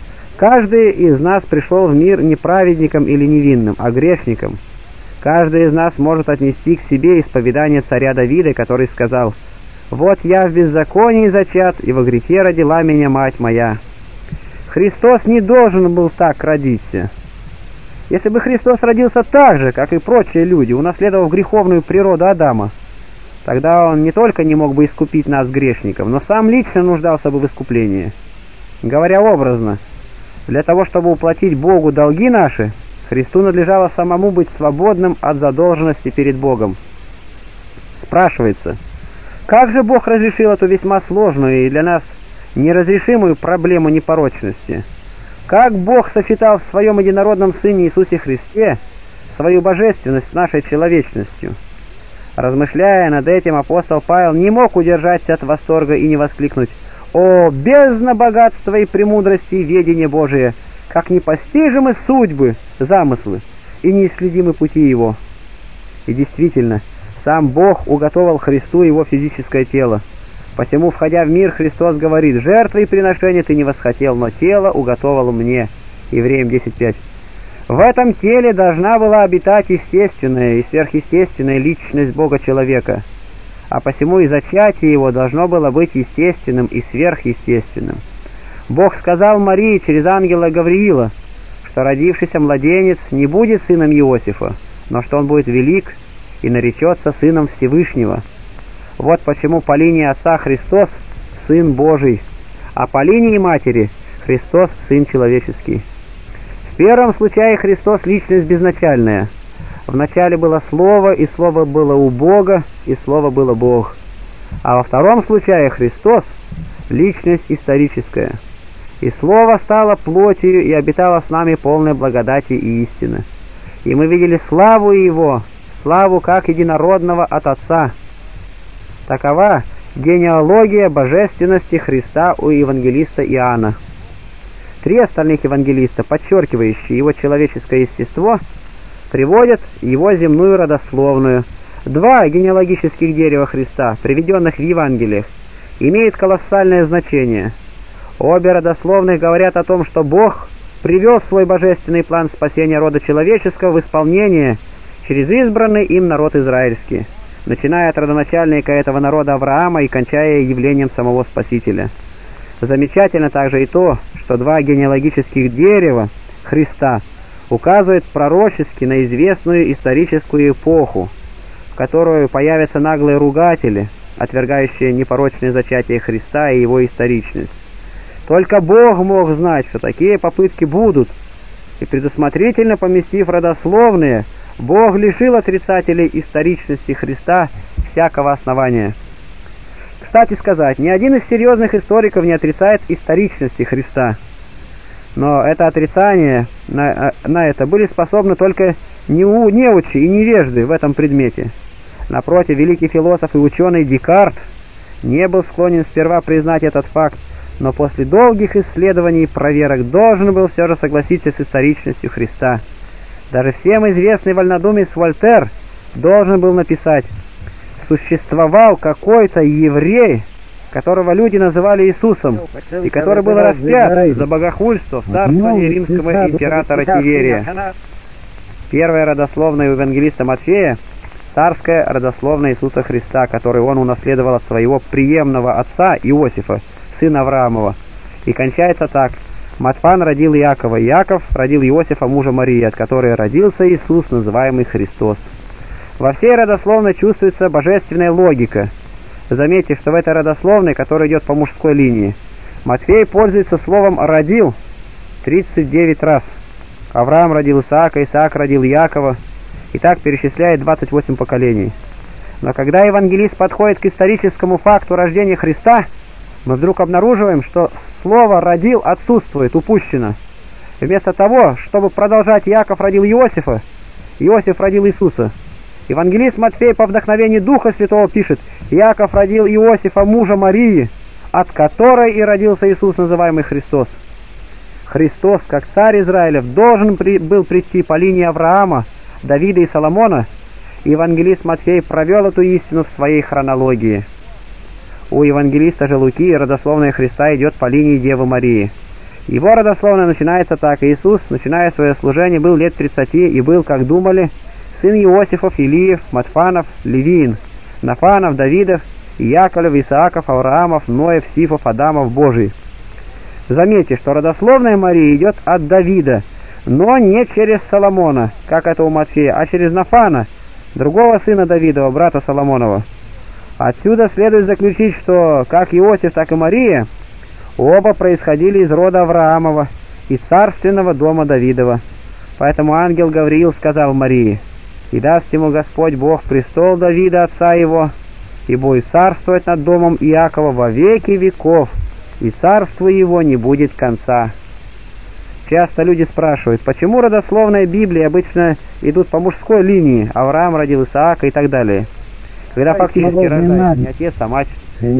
Каждый из нас пришел в мир не праведником или невинным, а грешником. Каждый из нас может отнести к себе исповедание царя Давида, который сказал: «Вот я в беззаконии зачат, и во грехе родила меня мать моя». Христос не должен был так родиться. Если бы Христос родился так же, как и прочие люди, унаследовав греховную природу Адама, тогда Он не только не мог бы искупить нас, грешников, но сам лично нуждался бы в искуплении. Говоря образно, для того, чтобы уплатить Богу долги наши, Христу надлежало самому быть свободным от задолженности перед Богом. Спрашивается, как же Бог разрешил эту весьма сложную и для нас неразрешимую проблему непорочности? Как Бог сочетал в Своем единородном Сыне Иисусе Христе свою божественность с нашей человечностью? Размышляя над этим, апостол Павел не мог удержаться от восторга и не воскликнуть: «О, бездна богатства и премудрости и ведения Божие! Как непостижимы судьбы, замыслы и неисследимы пути Его!» И действительно, сам Бог уготовил Христу Его физическое тело. Посему, входя в мир, Христос говорит: «Жертвы и приношения ты не восхотел, но тело уготовил мне». Евреям 10:5. В этом теле должна была обитать естественная и сверхъестественная личность Бога-человека, а посему и зачатие его должно было быть естественным и сверхъестественным. Бог сказал Марии через ангела Гавриила, что родившийся младенец не будет сыном Иосифа, но что он будет велик и наречется сыном Всевышнего. Вот почему по линии отца Христос – Сын Божий, а по линии матери – Христос – Сын человеческий. В первом случае Христос – личность безначальная. Вначале было Слово, и Слово было у Бога, и Слово было Бог. А во втором случае Христос – личность историческая. И Слово стало плотью и обитало с нами полной благодати и истины. И мы видели славу Его, славу как единородного от Отца. Такова генеалогия божественности Христа у евангелиста Иоанна. Три остальных евангелиста, подчеркивающие Его человеческое естество, приводят Его земную родословную. Два генеалогических дерева Христа, приведенных в Евангелиях, имеют колоссальное значение. Обе родословных говорят о том, что Бог привел свой божественный план спасения рода человеческого в исполнение через избранный им народ израильский, начиная от родоначальника этого народа Авраама и кончая явлением самого Спасителя. Замечательно также и то, что два генеалогических дерева Христа указывают пророчески на известную историческую эпоху, в которую появятся наглые ругатели, отвергающие непорочное зачатие Христа и Его историчность. Только Бог мог знать, что такие попытки будут, и предусмотрительно поместив родословные, Бог лишил отрицателей историчности Христа всякого основания. Кстати сказать, ни один из серьезных историков не отрицает историчности Христа. Но это отрицание, на это были способны только неучи и невежды в этом предмете. Напротив, великий философ и ученый Декарт не был склонен сперва признать этот факт, но после долгих исследований и проверок должен был все же согласиться с историчностью Христа. Даже всем известный вольнодумец Вольтер должен был написать: «Существовал какой-то еврей, которого люди называли Иисусом, и который был распят за богохульство в царствовании римского императора Тиверия». Первая родословная у евангелиста Матфея – царская родословная Иисуса Христа, которую он унаследовал от своего преемного отца Иосифа, сына Авраамова. И кончается так: Матфан родил Иакова, Иаков родил Иосифа, мужа Марии, от которой родился Иисус, называемый Христос. Во всей родословной чувствуется божественная логика. Заметьте, что в этой родословной, которая идет по мужской линии, Матфей пользуется словом «родил» 39 раз. Авраам родил Исаака, Исаак родил Иакова, и так перечисляет 28 поколений. Но когда евангелист подходит к историческому факту рождения Христа, мы вдруг обнаруживаем, что слово «родил» отсутствует, упущено. Вместо того, чтобы продолжать «Иаков родил Иосифа», Иосиф родил Иисуса. Евангелист Матфей по вдохновению Духа Святого пишет: «Иаков родил Иосифа, мужа Марии, от которой и родился Иисус, называемый Христос». Христос, как царь Израилев, должен был прийти по линии Авраама, Давида и Соломона, и евангелист Матфей провел эту истину в своей хронологии. У евангелиста же Луки родословная Христа идет по линии Девы Марии. Его родословная начинается так: Иисус, начиная свое служение, был лет 30 и был, как думали, сын Иосифов, Илиев, Матфанов, Левиин, Нафанов, Давидов, Иаковлев, Исааков, Авраамов, Ноев, Сифов, Адамов, Божий. Заметьте, что родословная Марии идет от Давида, но не через Соломона, как это у Матфея, а через Нафана, другого сына Давидова, брата Соломонова. Отсюда следует заключить, что как Иосиф, так и Мария оба происходили из рода Авраамова, из царственного дома Давидова. Поэтому ангел Гавриил сказал Марии: «И даст ему Господь Бог престол Давида, отца его, и будет царствовать над домом Иакова во веки веков, и царству его не будет конца». Часто люди спрашивают, почему родословная Библии обычно идут по мужской линии: Авраам родил Исаака и так далее, когда фактически рождается не отец, а мать.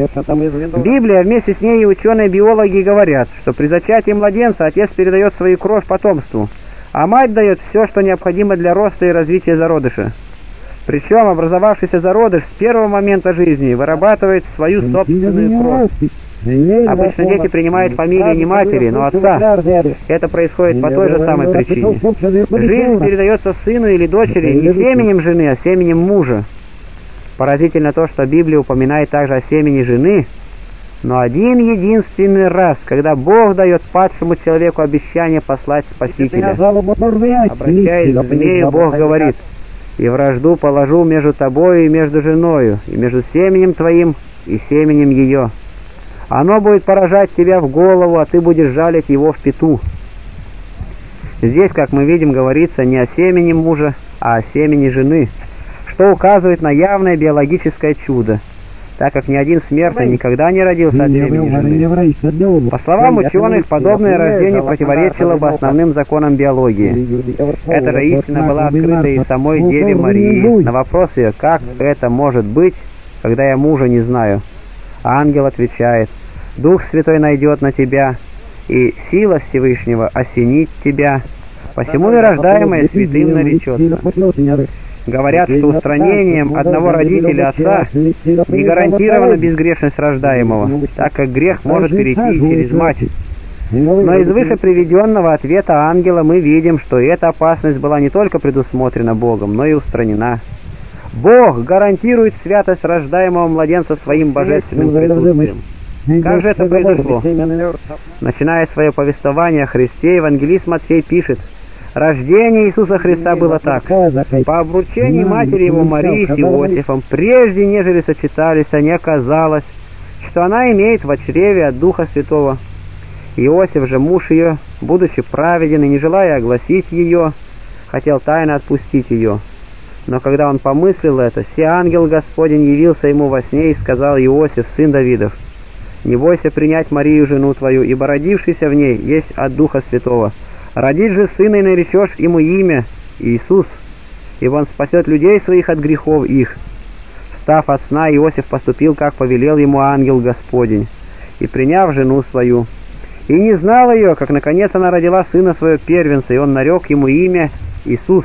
Библия, вместе с ней и ученые-биологи говорят, что при зачатии младенца отец передает свою кровь потомству, а мать дает все, что необходимо для роста и развития зародыша. Причем образовавшийся зародыш с первого момента жизни вырабатывает свою собственную кровь. Обычно дети принимают фамилию не матери, но отца. Это происходит по той же самой причине. Жизнь передается сыну или дочери не семенем жены, а семенем мужа. Поразительно то, что Библия упоминает также о семени жены, но один единственный раз, когда Бог дает падшему человеку обещание послать Спасителя. Обращаясь к змею, Бог говорит: «И вражду положу между тобою и между женою, и между семенем твоим и семенем ее. Оно будет поражать тебя в голову, а ты будешь жалить его в пяту». Здесь, как мы видим, говорится не о семени мужа, а о семени жены, что указывает на явное биологическое чудо, так как ни один смертный никогда не родился от семени жены. По словам ученых, подобное рождение противоречило бы основным законам биологии. Эта же истина была открыта и самой Деве Марии. На вопрос ее: «Как это может быть, когда я мужа не знаю?» Ангел отвечает: «Дух Святой найдет на тебя, и сила Всевышнего осенит тебя, посему и рождаемое святым наречется». Говорят, что устранением одного родителя отца не гарантирована безгрешность рождаемого, так как грех может перейти через мать. Но из выше приведенного ответа ангела мы видим, что эта опасность была не только предусмотрена Богом, но и устранена. Бог гарантирует святость рождаемого младенца своим божественным присутствием. Как же это произошло? Начиная свое повествование о Христе, евангелист Матфей пишет: «Рождение Иисуса Христа было так. По обручении матери его Марии с Иосифом, прежде нежели сочетались они, оказалось, что она имеет в чреве от Духа Святого. Иосиф же, муж ее, будучи праведен и не желая огласить ее, хотел тайно отпустить ее. Но когда он помыслил это, се ангел Господень явился ему во сне и сказал: Иосиф, сын Давидов, не бойся принять Марию, жену твою, ибо родившийся в ней есть от Духа Святого. Родить же сына и наречешь ему имя Иисус, ибо он спасет людей своих от грехов их. Встав от сна, Иосиф поступил, как повелел ему ангел Господень, и приняв жену свою, и не знал ее, как наконец она родила сына своего первенца, и он нарек ему имя Иисус.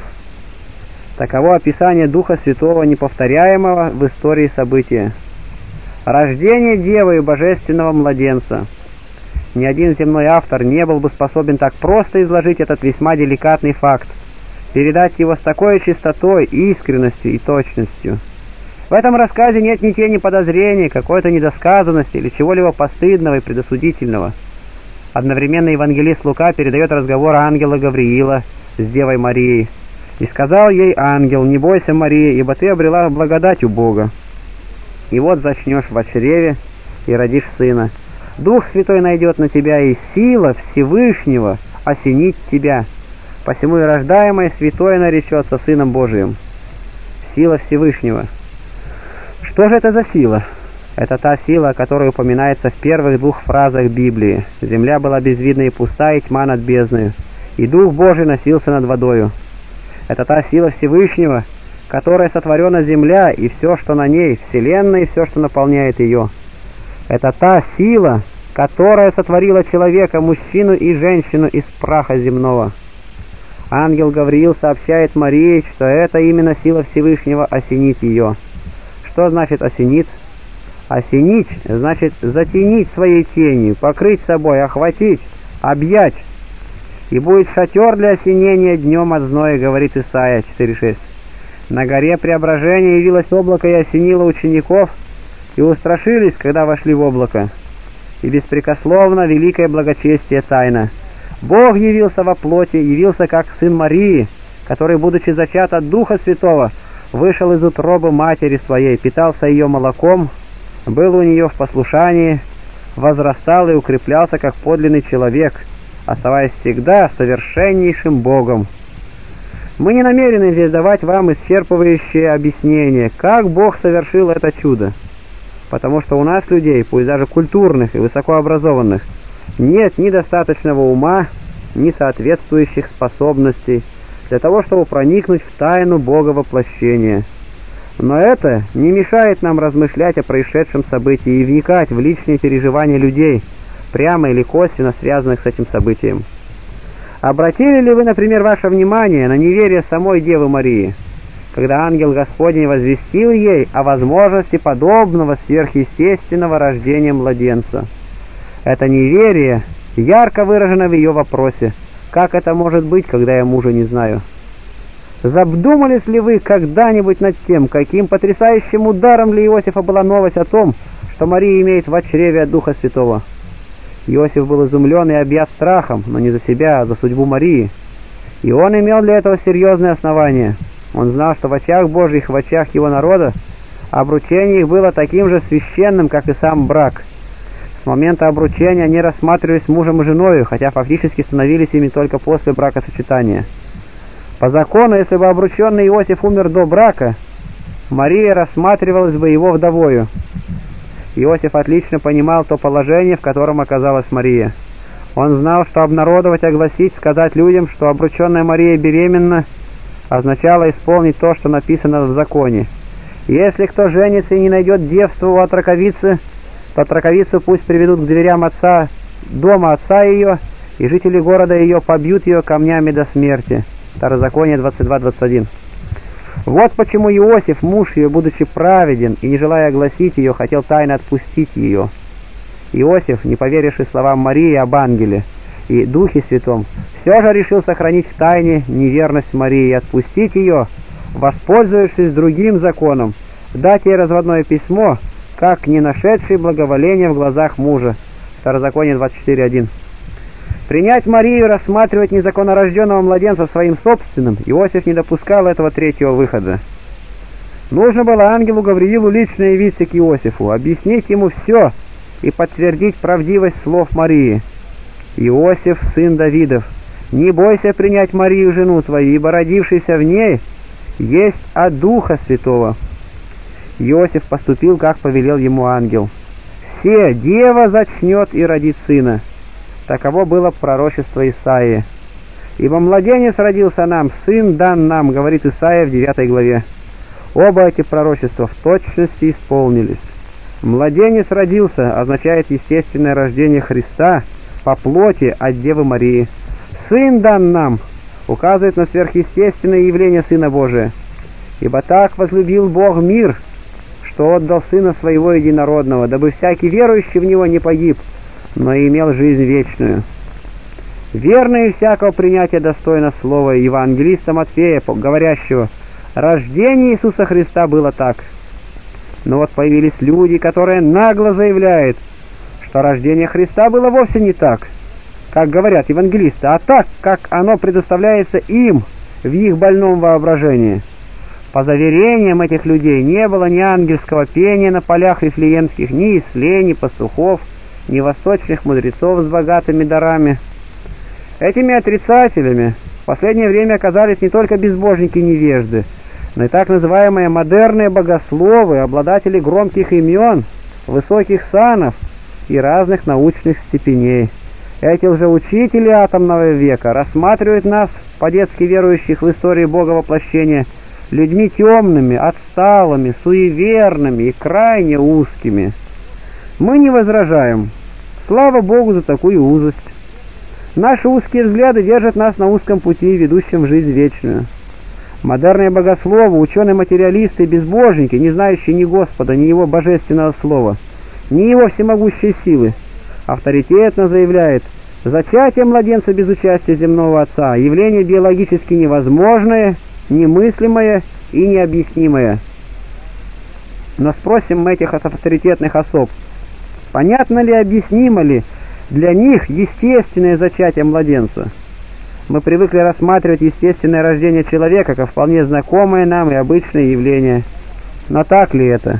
Таково описание Духа Святого, неповторяемого в истории события. Рождение Девы и божественного младенца. Ни один земной автор не был бы способен так просто изложить этот весьма деликатный факт, передать его с такой чистотой, искренностью и точностью. В этом рассказе нет ни тени подозрений, какой-то недосказанности или чего-либо постыдного и предосудительного. Одновременно евангелист Лука передает разговор ангела Гавриила с Девой Марией. «И сказал ей ангел: не бойся, Мария, ибо ты обрела благодать у Бога. И вот зачнешь во чреве и родишь сына. Дух Святой найдет на тебя, и сила Всевышнего осенит тебя. Посему и рождаемое святое наречется Сыном Божиим». Сила Всевышнего. Что же это за сила? Это та сила, которая упоминается в первых двух фразах Библии. «Земля была безвидна и пуста, и тьма над бездною, и Дух Божий носился над водою». Это та сила Всевышнего, которой сотворена земля и все, что на ней, вселенная и все, что наполняет ее. Это та сила, которая сотворила человека, мужчину и женщину из праха земного. Ангел Гавриил сообщает Марии, что это именно сила Всевышнего осенит ее. Что значит осенит? Осенить значит затенить своей тенью, покрыть собой, охватить, объять. «И будет шатер для осенения днем от зноя», говорит Исайя 4:6. На горе Преображения явилось облако и осенило учеников, и устрашились, когда вошли в облако. И беспрекословно великое благочестие тайна. Бог явился во плоти, явился как сын Марии, который, будучи зачат от Духа Святого, вышел из утробы матери своей, питался ее молоком, был у нее в послушании, возрастал и укреплялся как подлинный человек, оставаясь всегда совершеннейшим Богом. Мы не намерены здесь давать вам исчерпывающее объяснение, как Бог совершил это чудо, потому что у нас, людей, пусть даже культурных и высокообразованных, нет ни достаточного ума, ни соответствующих способностей для того, чтобы проникнуть в тайну Бога воплощения. Но это не мешает нам размышлять о происшедшем событии и вникать в личные переживания людей, прямо или косвенно связанных с этим событием. Обратили ли вы, например, ваше внимание на неверие самой Девы Марии, когда ангел Господень возвестил ей о возможности подобного сверхъестественного рождения младенца? Это неверие ярко выражено в ее вопросе: «Как это может быть, когда я мужа не знаю?» Задумались ли вы когда-нибудь над тем, каким потрясающим ударом для Иосифа была новость о том, что Мария имеет в чреве от Духа Святого? Иосиф был изумлен и объят страхом, но не за себя, а за судьбу Марии. И он имел для этого серьезные основания. Он знал, что в очах Божьих, в очах его народа, обручение их было таким же священным, как и сам брак. С момента обручения они рассматривались мужем и женой, хотя фактически становились ими только после бракосочетания. По закону, если бы обрученный Иосиф умер до брака, Мария рассматривалась бы его вдовою. Иосиф отлично понимал то положение, в котором оказалась Мария. Он знал, что обнародовать, огласить, сказать людям, что обрученная Мария беременна, означало исполнить то, что написано в законе. Если кто женится и не найдет девства у отроковицы, то отроковицу пусть приведут к дверям дома отца ее, и жители города ее побьют ее камнями до смерти. Второзаконие 22:21. Вот почему Иосиф, муж ее, будучи праведен и не желая огласить ее, хотел тайно отпустить ее. Иосиф, не поверивший словам Марии об ангеле и Духе Святом, все же решил сохранить в тайне неверность Марии и отпустить ее, воспользовавшись другим законом, дать ей разводное письмо, как не нашедший благоволения в глазах мужа. Второзаконие 24:1. Принять Марию и рассматривать незаконнорожденного младенца своим собственным, Иосиф не допускал этого третьего выхода. Нужно было ангелу Гавриилу лично явиться к Иосифу, объяснить ему все и подтвердить правдивость слов Марии. Иосиф, сын Давидов, не бойся принять Марию, жену твою, ибо родившийся в ней есть от Духа Святого». Иосиф поступил, как повелел ему ангел. «Се, дева зачнет и родит сына». Таково было пророчество Исаии. «Ибо младенец родился нам, сын дан нам», говорит Исаия в 9 главе. Оба эти пророчества в точности исполнились. «Младенец родился» означает естественное рождение Христа по плоти от Девы Марии. «Сын дан нам» указывает на сверхъестественное явление Сына Божия. «Ибо так возлюбил Бог мир, что отдал Сына Своего Единородного, дабы всякий верующий в Него не погиб, но и имел жизнь вечную». Верно и всякого принятия достойно слова евангелиста Матфея, говорящего: «Рождение Иисуса Христа было так». Но вот появились люди, которые нагло заявляют, что рождение Христа было вовсе не так, как говорят евангелисты, а так, как оно предоставляется им в их больном воображении. По заверениям этих людей не было ни ангельского пения на полях вифлеемских, ни ислей, ни пастухов, ни восточных мудрецов с богатыми дарами. Этими отрицателями в последнее время оказались не только безбожники и невежды, но и так называемые модерные богословы, обладатели громких имен, высоких санов и разных научных степеней. Эти лжеучители атомного века рассматривают нас, по-детски верующих в историю Бога воплощения, людьми темными, отсталыми, суеверными и крайне узкими. Мы не возражаем. Слава Богу за такую узость. Наши узкие взгляды держат нас на узком пути, ведущем в жизнь вечную. Модерные богословы, ученые-материалисты и безбожники, не знающие ни Господа, ни Его божественного слова, ни Его всемогущей силы, авторитетно заявляет: зачатие младенца без участия земного отца — явление биологически невозможное, немыслимое и необъяснимое. Но спросим мы этих авторитетных особ, понятно ли, объяснимо ли для них естественное зачатие младенца? Мы привыкли рассматривать естественное рождение человека как вполне знакомое нам и обычное явление. Но так ли это?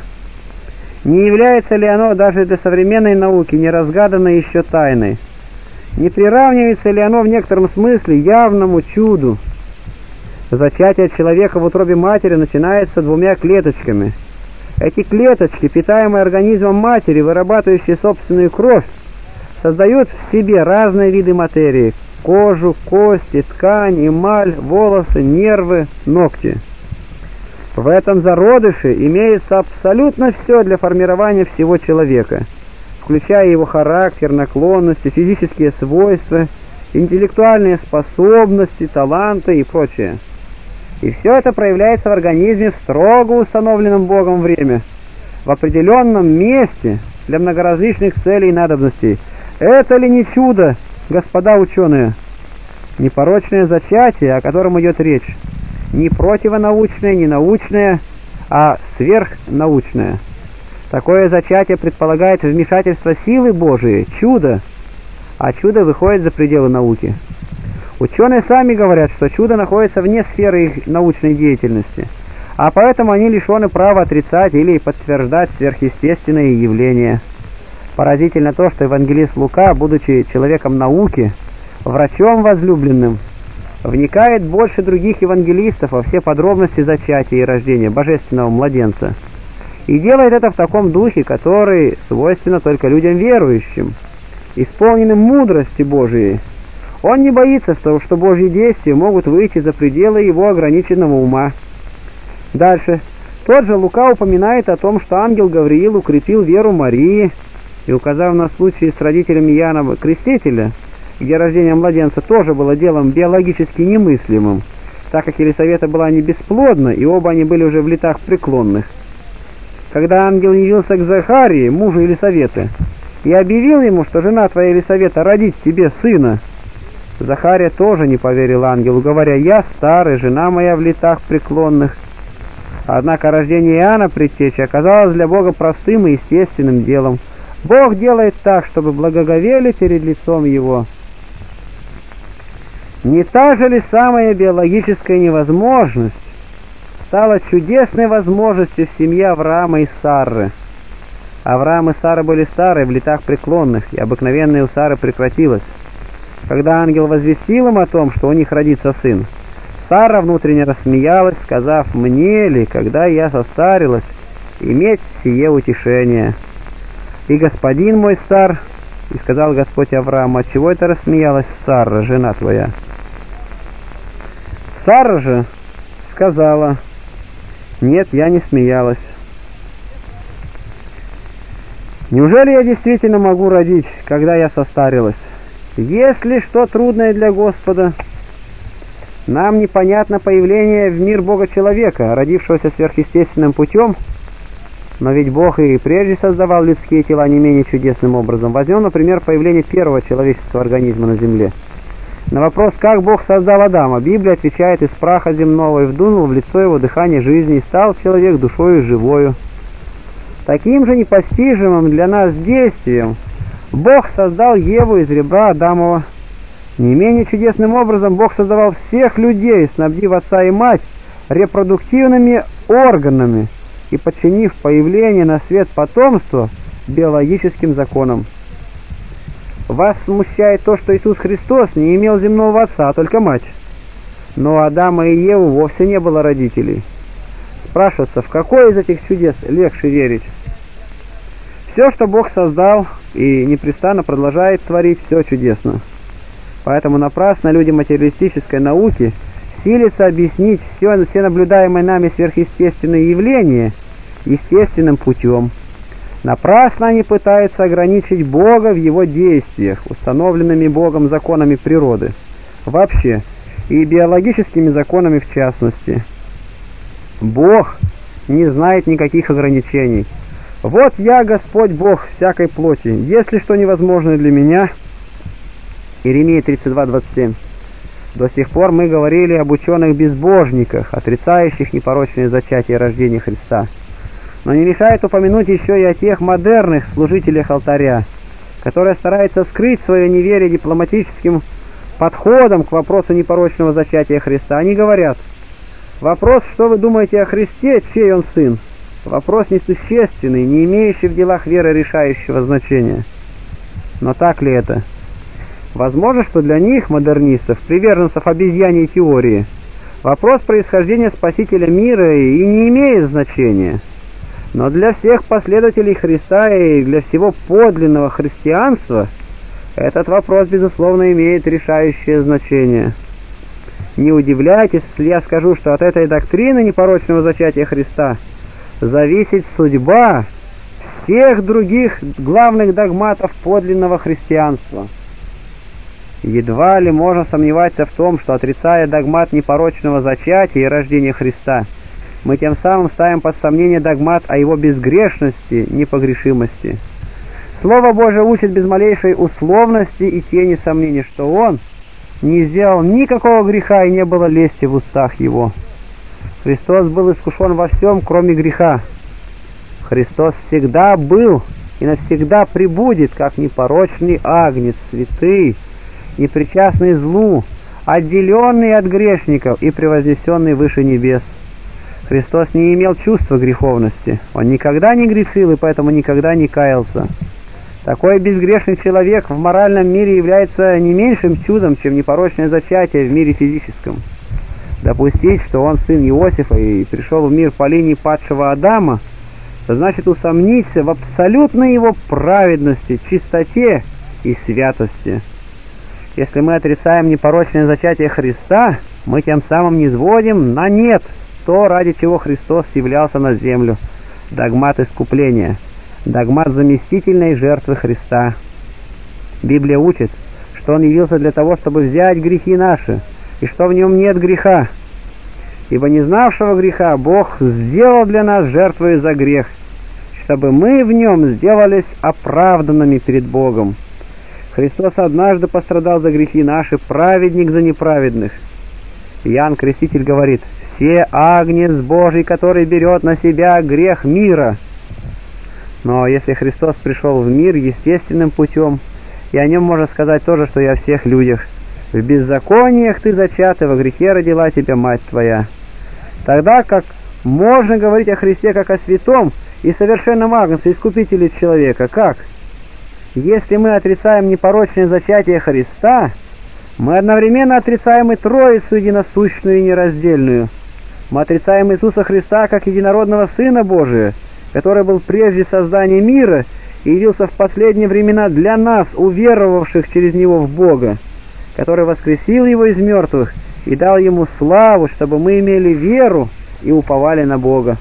Не является ли оно даже для современной науки неразгаданной еще тайной? Не приравнивается ли оно в некотором смысле явному чуду? Зачатие человека в утробе матери начинается 2 клеточками. Эти клеточки, питаемые организмом матери, вырабатывающие собственную кровь, создают в себе разные виды материи: кожу, кости, ткань, эмаль, волосы, нервы, ногти. В этом зародыше имеется абсолютно все для формирования всего человека, включая его характер, наклонности, физические свойства, интеллектуальные способности, таланты и прочее. И все это проявляется в организме в строго установленном Богом время, в определенном месте для многоразличных целей и надобностей. Это ли не чудо, господа ученые? Непорочное зачатие, о котором идет речь, не противонаучное, не научное, а сверхнаучное. Такое зачатие предполагает вмешательство силы Божией, чудо, а чудо выходит за пределы науки. Ученые сами говорят, что чудо находится вне сферы их научной деятельности, а поэтому они лишены права отрицать или подтверждать сверхъестественные явления. Поразительно то, что евангелист Лука, будучи человеком науки, врачом возлюбленным, вникает больше других евангелистов во все подробности зачатия и рождения божественного младенца. И делает это в таком духе, который свойственно только людям верующим, исполненным мудрости Божией. Он не боится, что Божьи действия могут выйти за пределы его ограниченного ума. Дальше. Тот же Лука упоминает о том, что ангел Гавриил укрепил веру Марии, и, указав на случай с родителями Иоанна Крестителя, где рождение младенца тоже было делом биологически немыслимым, так как Елисавета была не бесплодна, и оба они были уже в летах преклонных. Когда ангел явился к Захарии, мужу Елисаветы, и объявил ему, что жена твоя Елисавета родит тебе сына, Захария тоже не поверил ангелу, говоря: «Я старый, жена моя в летах преклонных». Однако рождение Иоанна Предтечи оказалось для Бога простым и естественным делом. Бог делает так, чтобы благоговели перед лицом Его. Не та же ли самая биологическая невозможность стала чудесной возможностью в семье Авраама и Сары? Авраам и Сара были старые, в летах преклонных, и обыкновенная у Сары прекратилась. Когда ангел возвестил им о том, что у них родится сын, Сара внутренне рассмеялась, сказав: «Мне ли, когда я состарилась, иметь сие утешение? И господин мой стар». И сказал Господь Аврааму: «Отчего это рассмеялась Сара, жена твоя?» Сара же сказала: «Нет, я не смеялась. Неужели я действительно могу родить, когда я состарилась? Есть ли что трудное для Господа? Нам непонятно появление в мир Бога-человека, родившегося сверхъестественным путем, но ведь Бог и прежде создавал людские тела не менее чудесным образом. Возьмем, например, появление первого человеческого организма на земле. На вопрос, как Бог создал Адама, Библия отвечает: из праха земного и вдунул в лицо его дыхание жизни, и стал человек душою живою. Таким же непостижимым для нас действием Бог создал Еву из ребра Адамова. Не менее чудесным образом Бог создавал всех людей, снабдив отца и мать репродуктивными органами и подчинив появление на свет потомства биологическим законам. Вас смущает то, что Иисус Христос не имел земного отца, а только мать. Но у Адама и Евы вовсе не было родителей. Спрашивается, в какой из этих чудес легче верить? Все, что Бог создал и непрестанно продолжает творить, все чудесно. Поэтому напрасно люди материалистической науки силятся объяснить все наблюдаемые нами сверхъестественные явления естественным путем. Напрасно они пытаются ограничить Бога в его действиях, установленными Богом законами природы, вообще, и биологическими законами в частности. Бог не знает никаких ограничений. «Вот я, Господь Бог всякой плоти, есть ли что невозможно для меня?» Иеремия 32:27. До сих пор мы говорили об ученых-безбожниках, отрицающих непорочное зачатие и рождение Христа. Но не мешает упомянуть еще и о тех модерных служителях алтаря, которые стараются скрыть свое неверие дипломатическим подходом к вопросу непорочного зачатия Христа. Они говорят: вопрос, что вы думаете о Христе, чей он сын, вопрос несущественный, не имеющий в делах веры решающего значения. Но так ли это? Возможно, что для них, модернистов, приверженцев обезьяньей теории, вопрос происхождения Спасителя мира и не имеет значения. Но для всех последователей Христа и для всего подлинного христианства этот вопрос, безусловно, имеет решающее значение. Не удивляйтесь, если я скажу, что от этой доктрины непорочного зачатия Христа зависит судьба всех других главных догматов подлинного христианства. Едва ли можно сомневаться в том, что, отрицая догмат непорочного зачатия и рождения Христа, мы тем самым ставим под сомнение догмат о его безгрешности, непогрешимости. Слово Божие учит без малейшей условности и тени сомнений, что Он не сделал никакого греха и не было лести в устах Его. Христос был искушен во всем, кроме греха. Христос всегда был и навсегда пребудет, как непорочный агнец, святый, непричастный злу, отделенный от грешников и превознесенный выше небес. Христос не имел чувства греховности. Он никогда не грешил и поэтому никогда не каялся. Такой безгрешный человек в моральном мире является не меньшим чудом, чем непорочное зачатие в мире физическом. Допустить, что он сын Иосифа и пришел в мир по линии падшего Адама, значит усомниться в абсолютной его праведности, чистоте и святости. Если мы отрицаем непорочное зачатие Христа, мы тем самым низводим на нет то, ради чего Христос являлся на землю. Догмат искупления, догмат заместительной жертвы Христа. Библия учит, что Он явился для того, чтобы взять грехи наши, и что в Нем нет греха. Ибо не знавшего греха Бог сделал для нас жертвой за грех, чтобы мы в Нем сделались оправданными перед Богом. Христос однажды пострадал за грехи наши, праведник за неправедных. Иоанн Креститель говорит: «Все агнец Божий, который берет на себя грех мира». Но если Христос пришел в мир естественным путем, и о Нем можно сказать то же, что и о всех людях: «В беззакониях ты зачат, и во грехе родила тебя мать твоя». Тогда как можно говорить о Христе как о святом и совершенном агнце, искупителе человека? Как? Если мы отрицаем непорочное зачатие Христа, Мы одновременно отрицаем и Троицу единосущную и нераздельную. Мы отрицаем Иисуса Христа как единородного Сына Божия, который был прежде создания мира и явился в последние времена для нас, уверовавших через Него в Бога, который воскресил Его из мертвых и дал Ему славу, чтобы мы имели веру и уповали на Бога.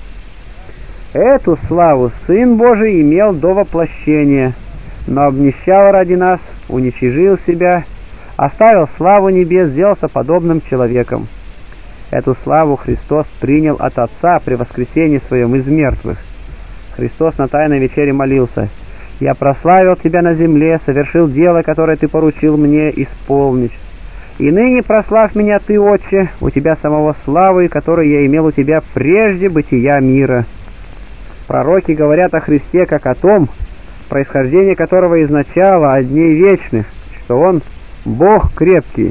Эту славу Сын Божий имел до воплощения, но обнищал ради нас, уничижил себя, оставил славу небес, сделался подобным человеком. Эту славу Христос принял от Отца при воскресении Своем из мертвых. Христос на Тайной вечере молился: «Я прославил Тебя на земле, совершил дело, которое Ты поручил мне исполнить. И ныне прославь Меня Ты, Отче, у Тебя самого славы, которую я имел у Тебя прежде бытия мира». Пророки говорят о Христе как о том, происхождение которого изначало от дней вечных, что Он Бог крепкий,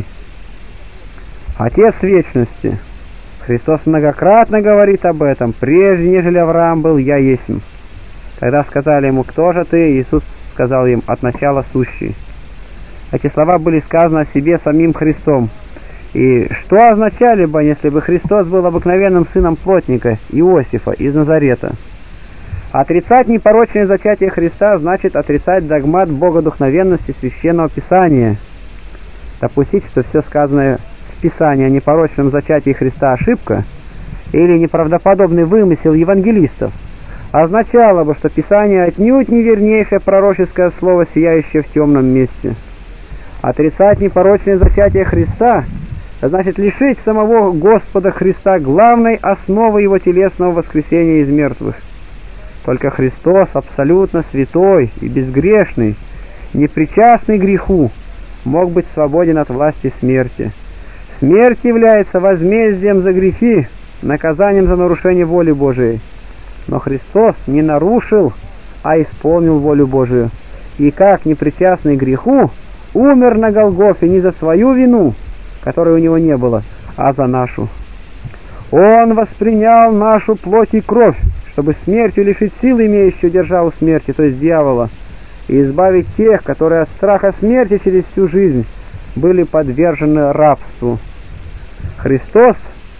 Отец вечности. Христос многократно говорит об этом: «Прежде, нежели Авраам был, я есмь». Когда сказали Ему: «Кто же ты?», Иисус сказал им: «От начала сущий». Эти слова были сказаны о себе самим Христом. И что означали бы, если бы Христос был обыкновенным сыном плотника Иосифа из Назарета? Отрицать непорочное зачатие Христа значит отрицать догмат богодухновенности Священного Писания. Допустить, что все сказанное в Писании о непорочном зачатии Христа ошибка или неправдоподобный вымысел евангелистов означало бы, что Писание отнюдь не вернейшее пророческое слово, сияющее в темном месте. Отрицать непорочное зачатие Христа значит лишить самого Господа Христа главной основы Его телесного воскресения из мертвых. Только Христос, абсолютно святой и безгрешный, непричастный греху, мог быть свободен от власти смерти. Смерть является возмездием за грехи, наказанием за нарушение воли Божией. Но Христос не нарушил, а исполнил волю Божию, и как непричастный греху умер на Голгофе не за свою вину, которой у Него не было, а за нашу. Он воспринял нашу плоть и кровь, чтобы смертью лишить сил, имеющую державу смерти, то есть дьявола, и избавить тех, которые от страха смерти через всю жизнь были подвержены рабству. Христос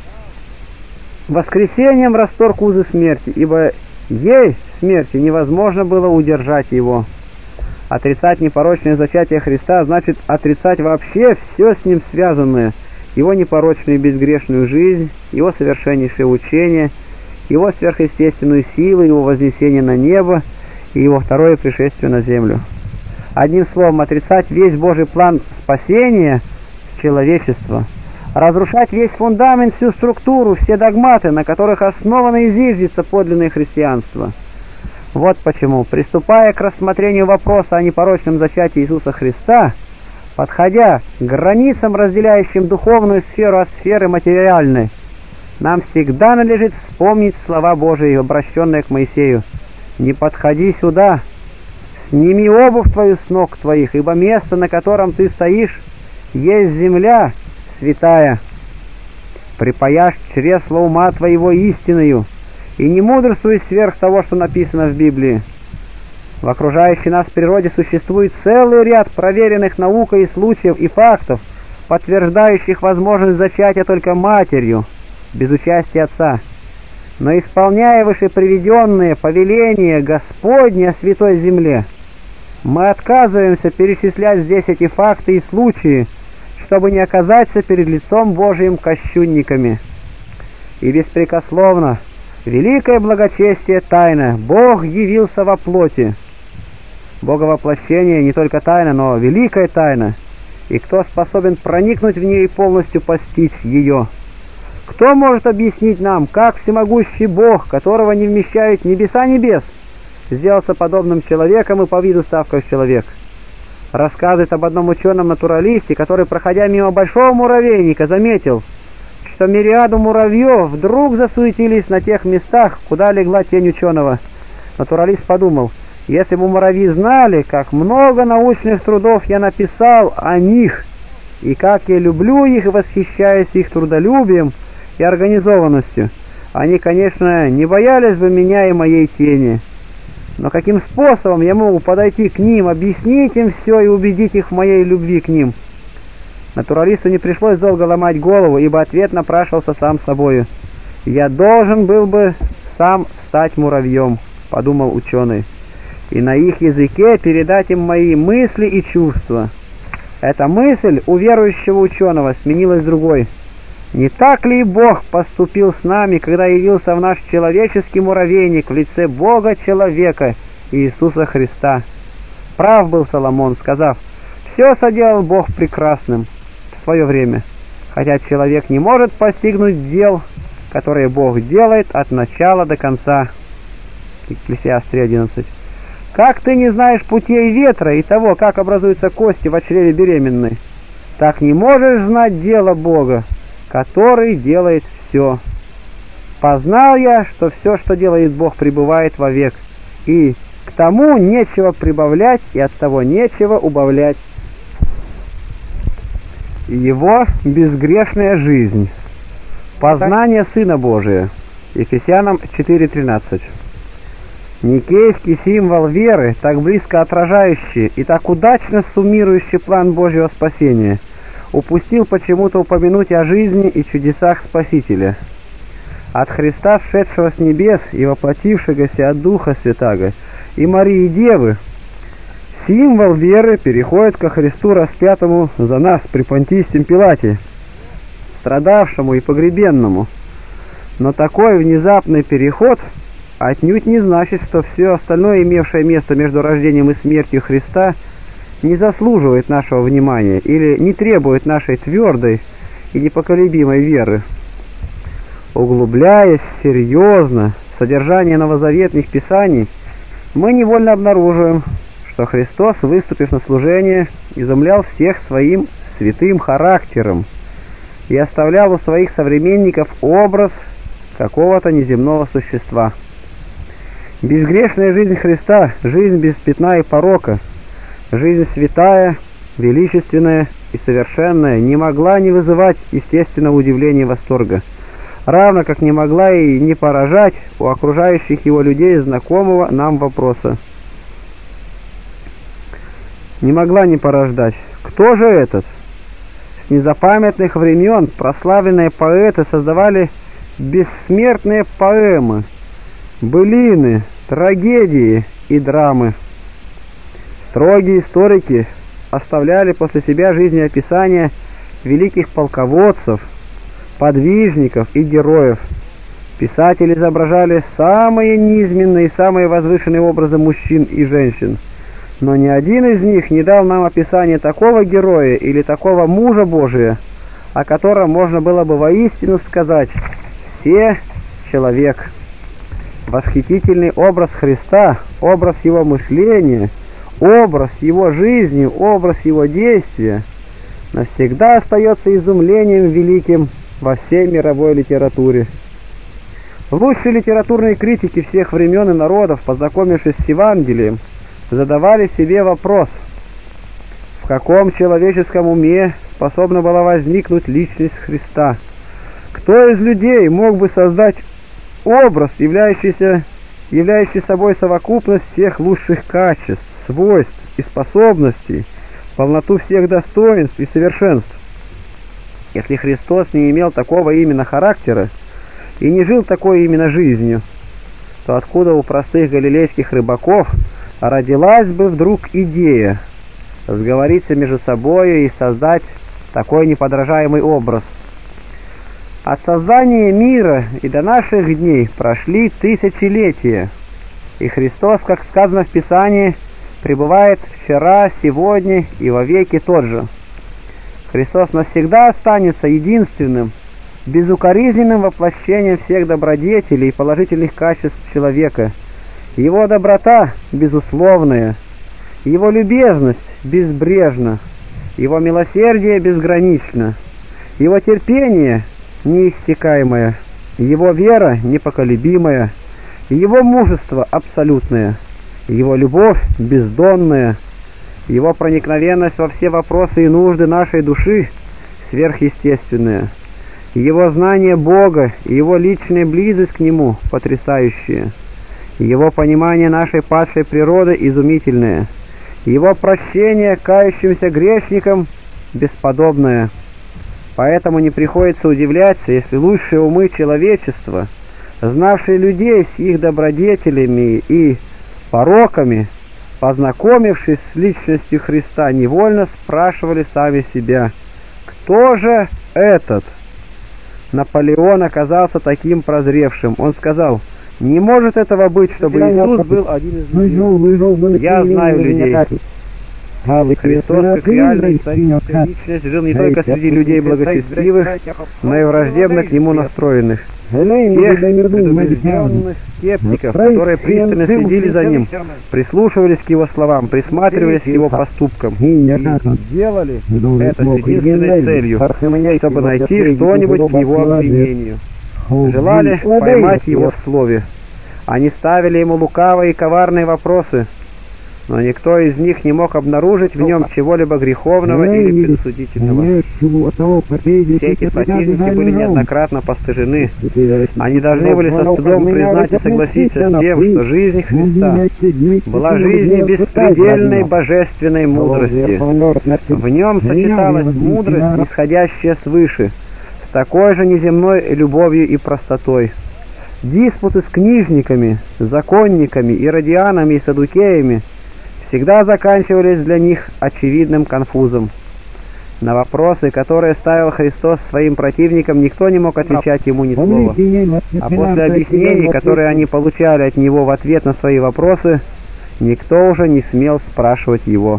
воскресением расторг узы смерти, ибо ей, смерти, невозможно было удержать Его. Отрицать непорочное зачатие Христа значит отрицать вообще все с Ним связанное: Его непорочную и безгрешную жизнь, Его совершеннейшее учение, Его сверхъестественную силу, Его вознесение на небо и Его второе пришествие на землю. Одним словом, отрицать весь Божий план спасения человечества, разрушать весь фундамент, всю структуру, все догматы, на которых основано и зиждется подлинное христианство. Вот почему, приступая к рассмотрению вопроса о непорочном зачатии Иисуса Христа, подходя к границам, разделяющим духовную сферу от сферы материальной, нам всегда надлежит вспомнить слова Божии, обращенные к Моисею: «Не подходи сюда, сними обувь твою с ног твоих, ибо место, на котором ты стоишь, есть земля святая. Припаяшь чресло ума твоего истиною, и не мудрствуй сверх того, что написано в Библии». В окружающей нас природе существует целый ряд проверенных наукой случаев и фактов, подтверждающих возможность зачатия только матерью, без участия отца. Но исполняя вышеприведенные повеления Господне о святой земле, мы отказываемся перечислять здесь эти факты и случаи, чтобы не оказаться перед лицом Божиим кощунниками. И беспрекословно, великое благочестие тайна, Бог явился во плоти. Боговоплощение не только тайна, но великая тайна, и кто способен проникнуть в нее и полностью постичь ее? Кто может объяснить нам, как всемогущий Бог, которого не вмещают небеса небес, сделался подобным человеком и по виду став как человек? Рассказывает об одном ученом-натуралисте, который, проходя мимо большого муравейника, заметил, что мириаду муравьев вдруг засуетились на тех местах, куда легла тень ученого. Натуралист подумал: если бы муравьи знали, как много научных трудов я написал о них, и как я люблю их и восхищаюсь их трудолюбием и организованностью, они, конечно, не боялись бы меня и моей тени. Но каким способом я могу подойти к ним, объяснить им все и убедить их в моей любви к ним? Натуралисту не пришлось долго ломать голову, ибо ответ напрашивался сам собою. «Я должен был бы сам стать муравьем», — подумал ученый, «и на их языке передать им мои мысли и чувства». Эта мысль у верующего ученого сменилась другой. Не так ли Бог поступил с нами, когда явился в наш человеческий муравейник в лице Бога-человека Иисуса Христа? Прав был Соломон, сказав: «Все соделал Бог прекрасным в свое время, хотя человек не может постигнуть дел, которые Бог делает от начала до конца». Екклесиаст 3:11. «Как ты не знаешь путей ветра и того, как образуются кости в чреве беременной, так не можешь знать дело Бога, который делает все. Познал я, что все, что делает Бог, пребывает вовек, и к тому нечего прибавлять, и от того нечего убавлять». Его безгрешная жизнь. Познание Сына Божия. Ефесянам 4:13. Никейский символ веры, так близко отражающий и так удачно суммирующий план Божьего спасения, упустил почему-то упомянуть о жизни и чудесах Спасителя. От Христа, сшедшего с небес и воплотившегося от Духа Святаго, и Марии Девы, символ веры переходит ко Христу, распятому за нас при Понтийском Пилате, страдавшему и погребенному. Но такой внезапный переход отнюдь не значит, что все остальное, имевшее место между рождением и смертью Христа, не заслуживает нашего внимания или не требует нашей твердой и непоколебимой веры. Углубляясь серьезно в содержание новозаветных писаний, мы невольно обнаруживаем, что Христос, выступив на служение, изумлял всех своим святым характером и оставлял у своих современников образ какого-то неземного существа. Безгрешная жизнь Христа, жизнь без пятна и порока, жизнь святая, величественная и совершенная, не могла не вызывать естественного удивления и восторга, равно как не могла и не поражать у окружающих его людей знакомого нам вопроса. Не могла не порождать: кто же этот? С незапамятных времен прославленные поэты создавали бессмертные поэмы, былины, трагедии и драмы. Строгие историки оставляли после себя жизнеописания великих полководцев, подвижников и героев. Писатели изображали самые низменные и самые возвышенные образы мужчин и женщин, но ни один из них не дал нам описания такого героя или такого мужа Божия, о котором можно было бы воистину сказать: «Все человек». Восхитительный образ Христа, образ его мышления, образ его жизни, образ его действия навсегда остается изумлением великим во всей мировой литературе. Лучшие литературные критики всех времен и народов, познакомившись с Евангелием, задавали себе вопрос: в каком человеческом уме способна была возникнуть личность Христа? Кто из людей мог бы создать образ, являющий собой совокупность всех лучших качеств, свойств и способностей, полноту всех достоинств и совершенств? Если Христос не имел такого именно характера и не жил такой именно жизнью, то откуда у простых галилейских рыбаков родилась бы вдруг идея сговориться между собой и создать такой неподражаемый образ? От создания мира и до наших дней прошли тысячелетия, и Христос, как сказано в Писании, пребывает вчера, сегодня и вовеки тот же. Христос навсегда останется единственным, безукоризненным воплощением всех добродетелей и положительных качеств человека. Его доброта безусловная, его любезность безбрежна, его милосердие безгранично, его терпение неиссякаемое, его вера непоколебимая, его мужество абсолютное, его любовь бездонная, его проникновенность во все вопросы и нужды нашей души сверхъестественная, его знание Бога и его личная близость к Нему потрясающая, его понимание нашей падшей природы изумительное, его прощение кающимся грешникам бесподобное. Поэтому не приходится удивляться, если лучшие умы человечества, знавшие людей с их добродетелями и пороками, познакомившись с личностью Христа, невольно спрашивали сами себя: «Кто же этот?» Наполеон оказался таким прозревшим. Он сказал: «Не может этого быть, чтобы Иисус был один из людей. Я знаю людей». Христос, как реальная историческая личность, жил не только среди людей благочестивых, но и враждебно к Нему настроенных. Тех предубежденных скептиков, которые пристально следили за Ним, прислушивались к Его словам, присматривались к Его поступкам и делали это с единственной целью, чтобы найти что-нибудь к Его обвинению. Желали поймать Его в слове. Они ставили Ему лукавые и коварные вопросы, но никто из них не мог обнаружить в нем чего-либо греховного или предосудительного. Все эти противники были неоднократно постыжены. Они должны были со стыдом признать и согласиться с тем, что жизнь Христа была жизнью беспредельной божественной мудрости. В нем сочеталась мудрость, исходящая свыше, с такой же неземной любовью и простотой. Диспуты с книжниками, законниками, иродианами и саддукеями всегда заканчивались для них очевидным конфузом. На вопросы, которые ставил Христос своим противникам, никто не мог отвечать Ему ни слова. А после объяснений, которые они получали от Него в ответ на свои вопросы, никто уже не смел спрашивать Его.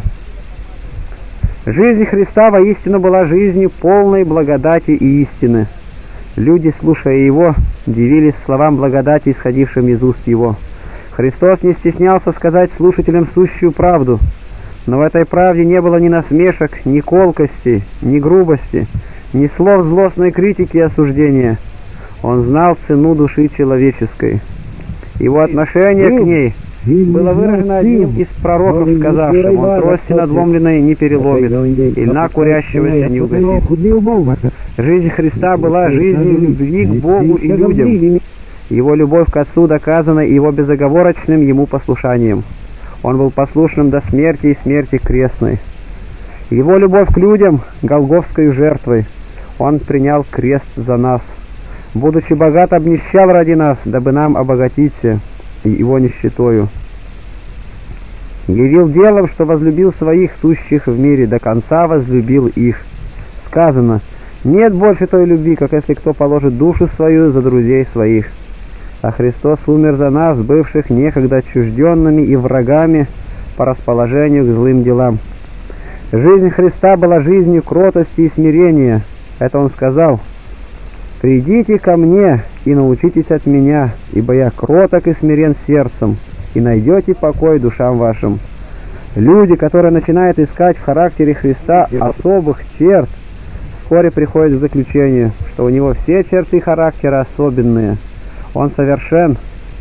Жизнь Христа воистину была жизнью полной благодати и истины. Люди, слушая Его, дивились словам благодати, исходившим из уст Его. Христос не стеснялся сказать слушателям сущую правду, но в этой правде не было ни насмешек, ни колкости, ни грубости, ни слов злостной критики и осуждения. Он знал цену души человеческой. Его отношение к ней было выражено одним из пророков, сказавшим: «Он трости надломленной не переломит, и льна курящегося не угасит». Жизнь Христа была жизнью любви к Богу и людям. Его любовь к Отцу доказана Его безоговорочным Ему послушанием. Он был послушным до смерти и смерти крестной. Его любовь к людям — голгофской жертвой. Он принял крест за нас. Будучи богат, обнищал ради нас, дабы нам обогатиться Его нищетою. Явил делом, что возлюбил своих сущих в мире, до конца возлюбил их. Сказано: «Нет больше той любви, как если кто положит душу свою за друзей своих». А Христос умер за нас, бывших некогда отчужденными и врагами по расположению к злым делам. Жизнь Христа была жизнью кротости и смирения. Это Он сказал: «Придите ко мне и научитесь от меня, ибо я кроток и смирен сердцем, и найдете покой душам вашим». Люди, которые начинают искать в характере Христа особых черт, вскоре приходят к заключению, что у Него все черты характера особенные. Он совершен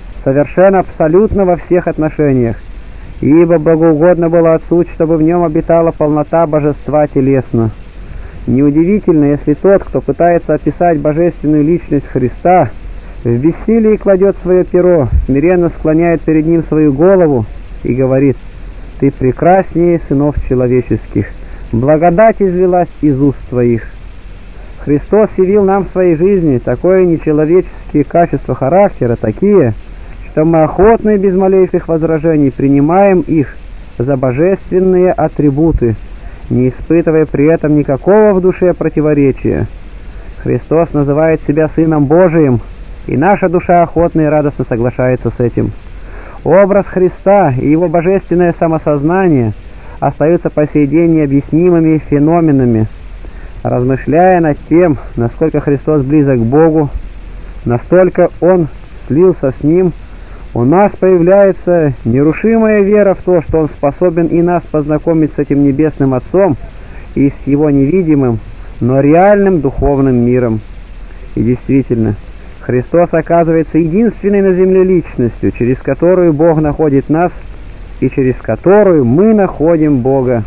абсолютно во всех отношениях, ибо благоугодно было Отцу, чтобы в Нем обитала полнота божества телесно. Неудивительно, если тот, кто пытается описать божественную личность Христа, в бессилии кладет свое перо, смиренно склоняет перед Ним свою голову и говорит: «Ты прекраснее сынов человеческих, благодать излилась из уст Твоих». Христос явил нам в своей жизни такое нечеловеческие качества характера, такие, что мы охотно и без малейших возражений принимаем их за божественные атрибуты, не испытывая при этом никакого в душе противоречия. Христос называет себя Сыном Божиим, и наша душа охотно и радостно соглашается с этим. Образ Христа и Его божественное самосознание остаются по сей день необъяснимыми феноменами. Размышляя над тем, насколько Христос близок к Богу, настолько Он слился с Ним, у нас появляется нерушимая вера в то, что Он способен и нас познакомить с этим Небесным Отцом и с Его невидимым, но реальным духовным миром. И действительно, Христос оказывается единственной на земле личностью, через которую Бог находит нас и через которую мы находим Бога.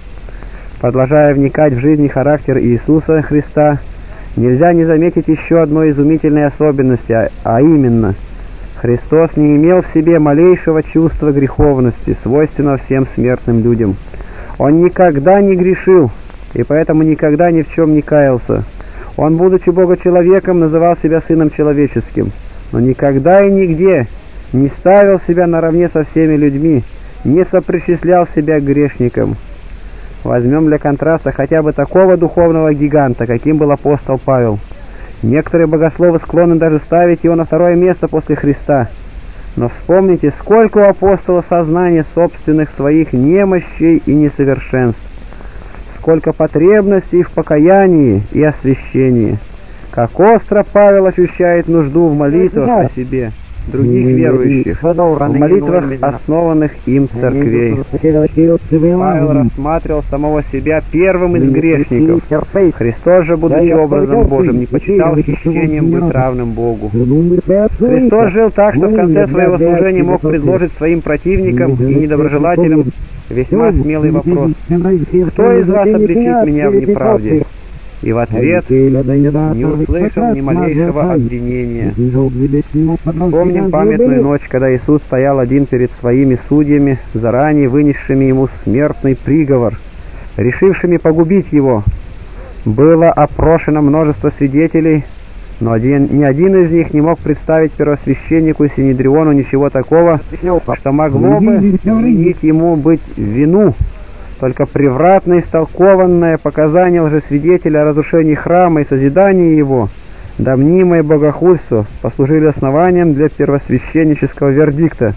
Продолжая вникать в жизнь и характер Иисуса Христа, нельзя не заметить еще одной изумительной особенности, а именно, Христос не имел в себе малейшего чувства греховности, свойственного всем смертным людям. Он никогда не грешил, и поэтому никогда ни в чем не каялся. Он, будучи Бога-человеком, называл себя Сыном Человеческим, но никогда и нигде не ставил себя наравне со всеми людьми, не сопричислял себя к грешникам. Возьмем для контраста хотя бы такого духовного гиганта, каким был апостол Павел. Некоторые богословы склонны даже ставить его на второе место после Христа. Но вспомните, сколько у апостола сознания собственных своих немощей и несовершенств, сколько потребностей в покаянии и освящении. Как остро Павел ощущает нужду в молитвах о себе, других верующих, в молитвах, основанных им церквей. Павел рассматривал самого себя первым из грешников. Христос же, будучи образом Божьим, не почитал хищением быть равным Богу. Христос жил так, что в конце своего служения мог предложить своим противникам и недоброжелателям весьма смелый вопрос: «Кто из вас обличит меня в неправде?» И в ответ не услышал ни малейшего обвинения. Помним памятную ночь, когда Иисус стоял один перед своими судьями, заранее вынесшими ему смертный приговор, решившими погубить его. Было опрошено множество свидетелей, но ни один из них не мог представить первосвященнику Синедриону ничего такого, что могло бы вменить ему быть в вину. Только превратно истолкованное показание лжесвидетеля о разрушении храма и созидании его, да мнимое богохульство, послужили основанием для первосвященнического вердикта: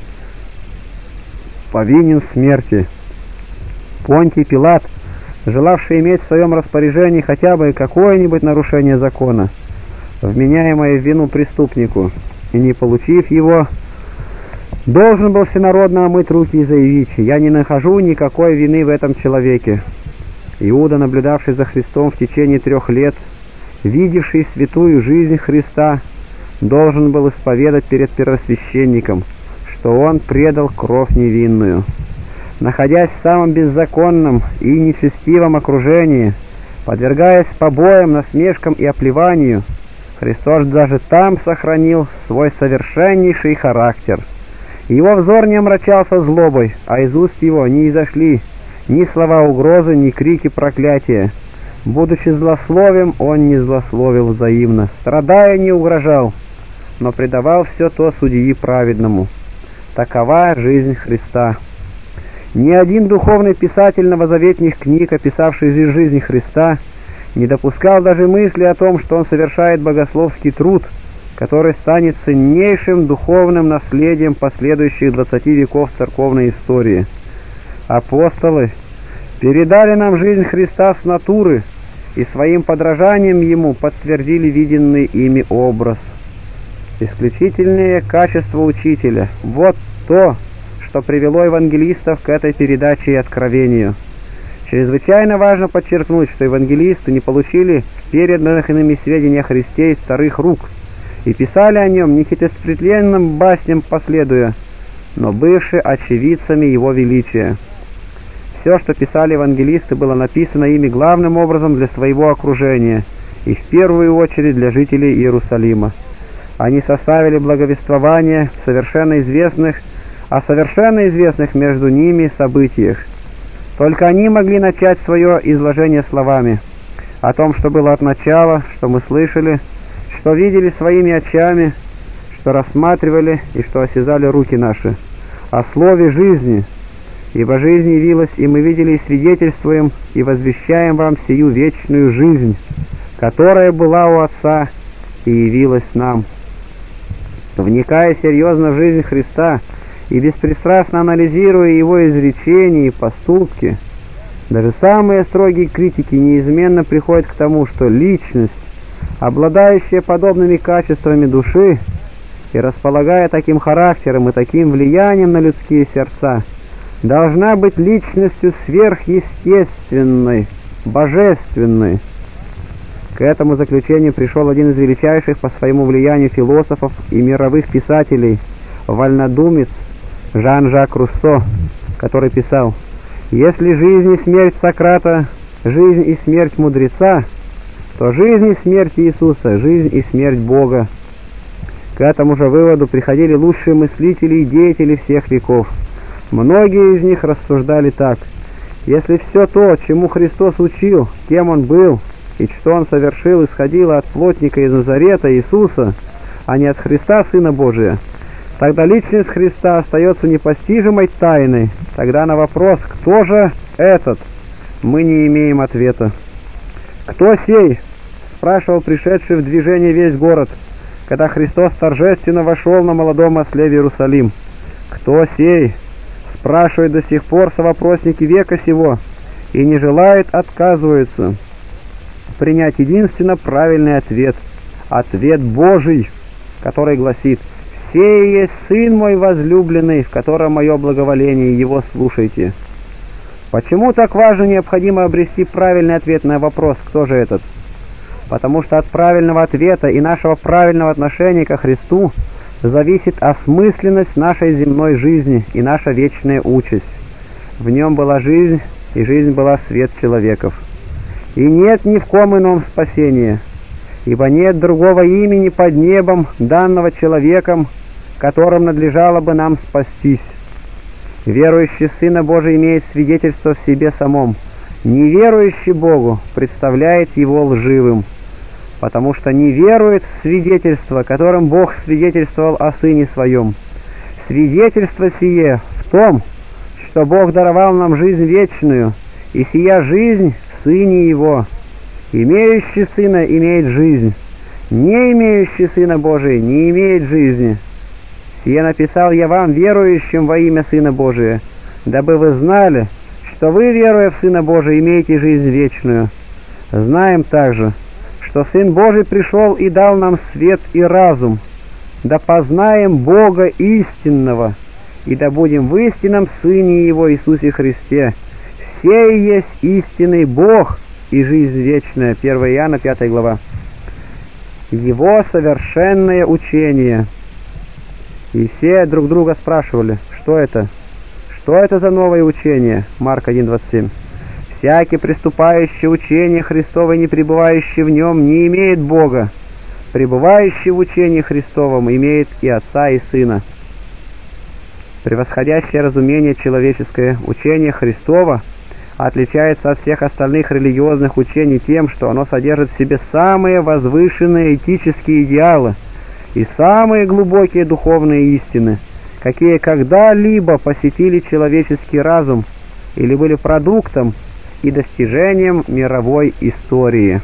повинен в смерти. Понтий Пилат, желавший иметь в своем распоряжении хотя бы какое-нибудь нарушение закона, вменяемое в вину преступнику, и не получив его, должен был всенародно омыть руки и заявить: «Я не нахожу никакой вины в этом человеке». Иуда, наблюдавший за Христом в течение 3 лет, видевший святую жизнь Христа, должен был исповедать перед первосвященником, что он предал кровь невинную. Находясь в самом беззаконном и нечестивом окружении, подвергаясь побоям, насмешкам и оплеванию, Христос даже там сохранил свой совершеннейший характер. Его взор не омрачался злобой, а из уст его не изошли ни слова угрозы, ни крики проклятия. Будучи злословием, он не злословил взаимно, страдая не угрожал, но предавал все то судьи праведному. Такова жизнь Христа. Ни один духовный писатель новозаветных книг, описавший жизнь Христа, не допускал даже мысли о том, что он совершает богословский труд, который станет ценнейшим духовным наследием последующих 20 веков церковной истории. Апостолы передали нам жизнь Христа с натуры и своим подражанием Ему подтвердили виденный ими образ. Исключительное качество учителя – вот то, что привело евангелистов к этой передаче и откровению. Чрезвычайно важно подчеркнуть, что евангелисты не получили переданных иными сведений о Христе из вторых рук и писали о нем не хитросплетенным басням последуя, но бывши очевидцами его величия. Все, что писали евангелисты, было написано ими главным образом для своего окружения и в первую очередь для жителей Иерусалима. Они составили благовествование о совершенно известных между ними событиях. Только они могли начать свое изложение словами о том, что было от начала, что мы слышали, что видели своими очами, что рассматривали и что осязали руки наши, о слове жизни, ибо жизнь явилась, и мы видели и свидетельствуем, и возвещаем вам сию вечную жизнь, которая была у Отца и явилась нам. Вникая серьезно в жизнь Христа и беспристрастно анализируя его изречения и поступки, даже самые строгие критики неизменно приходят к тому, что личность, обладающая подобными качествами души и располагая таким характером и таким влиянием на людские сердца, должна быть личностью сверхъестественной, божественной. К этому заключению пришел один из величайших по своему влиянию философов и мировых писателей, вольнодумец Жан-Жак Руссо, который писал: «Если жизнь и смерть Сократа, жизнь и смерть мудреца, то жизнь и смерть Иисуса, жизнь и смерть Бога». К этому же выводу приходили лучшие мыслители и деятели всех веков. Многие из них рассуждали так: Если все то, чему Христос учил, кем Он был и что Он совершил, исходило от плотника из Назарета Иисуса, а не от Христа, Сына Божия, тогда личность Христа остается непостижимой тайной. Тогда на вопрос «Кто же этот?» мы не имеем ответа. «Кто сей?» — спрашивал пришедший в движение весь город, когда Христос торжественно вошел на молодом осле в Иерусалим. «Кто сей?» — спрашивают до сих пор совопросники века сего, и не желают, отказываются принять единственно правильный ответ, ответ Божий, который гласит: «Сей есть Сын мой возлюбленный, в котором мое благоволение, его слушайте». Почему так важно и необходимо обрести правильный ответ на вопрос «Кто же этот?» Потому что от правильного ответа и нашего правильного отношения ко Христу зависит осмысленность нашей земной жизни и наша вечная участь. В нем была жизнь, и жизнь была свет человеков. И нет ни в ком ином спасения, ибо нет другого имени под небом, данного человеком, которым надлежало бы нам спастись. Верующий в Сына Божия имеет свидетельство в себе самом. Неверующий Богу представляет его лживым, потому что не верует в свидетельство, которым Бог свидетельствовал о Сыне Своем. Свидетельство сие в том, что Бог даровал нам жизнь вечную, и сия жизнь в Сыне Его. Имеющий Сына имеет жизнь, не имеющий Сына Божия не имеет жизни. Сие написал я вам, верующим во имя Сына Божия, дабы вы знали, что вы, веруя в Сына Божия, имеете жизнь вечную. Знаем также, что Сын Божий пришел и дал нам свет и разум, да познаем Бога истинного, и да будем в истинном Сыне Его Иисусе Христе. Сей есть истинный Бог и жизнь вечная. 1 Иоанна 5 глава. Его совершенное учение. И все друг друга спрашивали, что это? Что это за новое учение? Марк 1:27. Всякий приступающий учение Христово и не пребывающий в нем не имеет Бога. Пребывающий в учении Христовом имеет и Отца, и Сына. Превосходящее разумение человеческое учение Христово отличается от всех остальных религиозных учений тем, что оно содержит в себе самые возвышенные этические идеалы и самые глубокие духовные истины, какие когда-либо посетили человеческий разум или были продуктом и достижением мировой истории.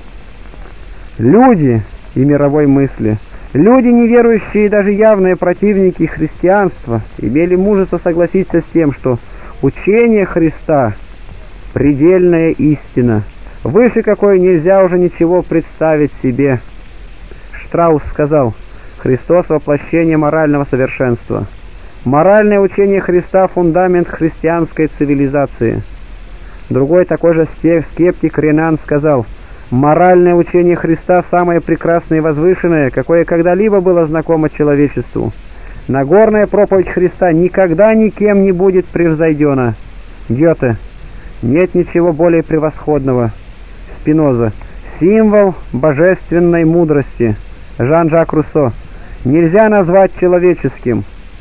Люди и мировой мысли, люди, неверующие и даже явные противники христианства, имели мужество согласиться с тем, что учение Христа – предельная истина, выше какой нельзя уже ничего представить себе. Штраус сказал: «Христос – воплощение морального совершенства. Моральное учение Христа – фундамент христианской цивилизации». Другой такой же скептик Ренан сказал: «Моральное учение Христа – самое прекрасное и возвышенное, какое когда-либо было знакомо человечеству. Нагорная проповедь Христа никогда никем не будет превзойдена». Гёте. «Нет ничего более превосходного». Спиноза. «Символ божественной мудрости». Жан-Жак Руссо. «Нельзя назвать человеческим».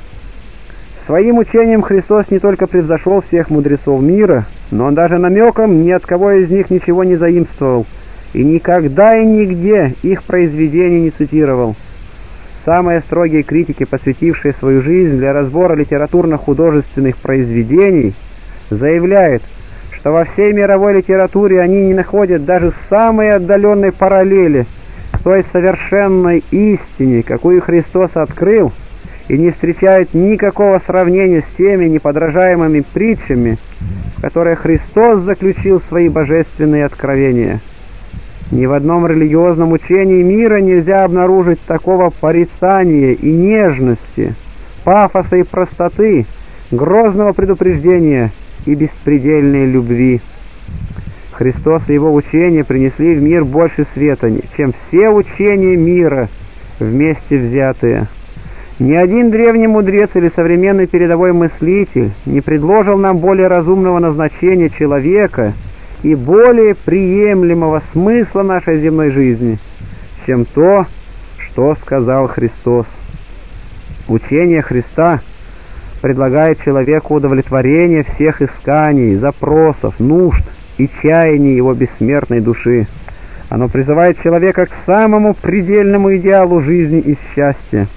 Своим учением Христос не только превзошел всех мудрецов мира, но он даже намеком ни от кого из них ничего не заимствовал и никогда и нигде их произведений не цитировал. Самые строгие критики, посвятившие свою жизнь для разбора литературно-художественных произведений, заявляют, что во всей мировой литературе они не находят даже самой отдаленной параллели к той совершенной истине, какую Христос открыл, и не встречают никакого сравнения с теми неподражаемыми притчами, в которые Христос заключил свои божественные откровения. Ни в одном религиозном учении мира нельзя обнаружить такого порицания и нежности, пафоса и простоты, грозного предупреждения и беспредельной любви. Христос и Его учения принесли в мир больше света, чем все учения мира вместе взятые. Ни один древний мудрец или современный передовой мыслитель не предложил нам более разумного назначения человека и более приемлемого смысла нашей земной жизни, чем то, что сказал Христос. Учение Христа предлагает человеку удовлетворение всех исканий, запросов, нужд и чаяний его бессмертной души. Оно призывает человека к самому предельному идеалу жизни и счастья.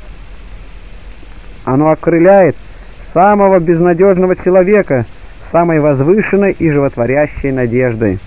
Оно окрыляет самого безнадежного человека самой возвышенной и животворящей надеждой.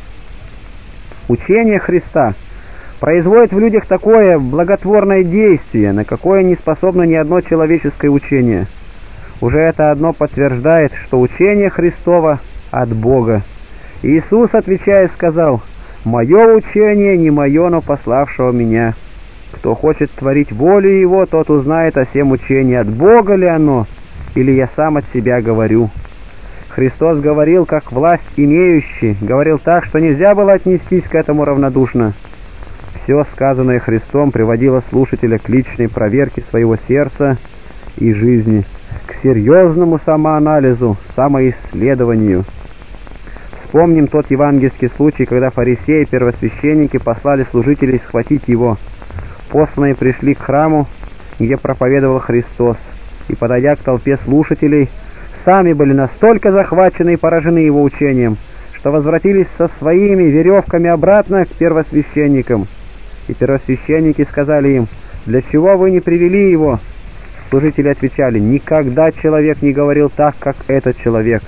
Учение Христа производит в людях такое благотворное действие, на какое не способно ни одно человеческое учение. Уже это одно подтверждает, что учение Христово от Бога. Иисус, отвечая, сказал: «Мое учение не мое, но пославшего меня. Кто хочет творить волю Его, тот узнает о сем учении, от Бога ли оно, или я сам от себя говорю». Христос говорил, как власть имеющий, говорил так, что нельзя было отнестись к этому равнодушно. Все сказанное Христом приводило слушателя к личной проверке своего сердца и жизни, к серьезному самоанализу, самоисследованию. Вспомним тот евангельский случай, когда фарисеи и первосвященники послали служителей схватить его. Посланные пришли к храму, где проповедовал Христос, и, подойдя к толпе слушателей, сами были настолько захвачены и поражены его учением, что возвратились со своими веревками обратно к первосвященникам. И первосвященники сказали им: «Для чего вы не привели его?» Служители отвечали: «Никогда человек не говорил так, как этот человек».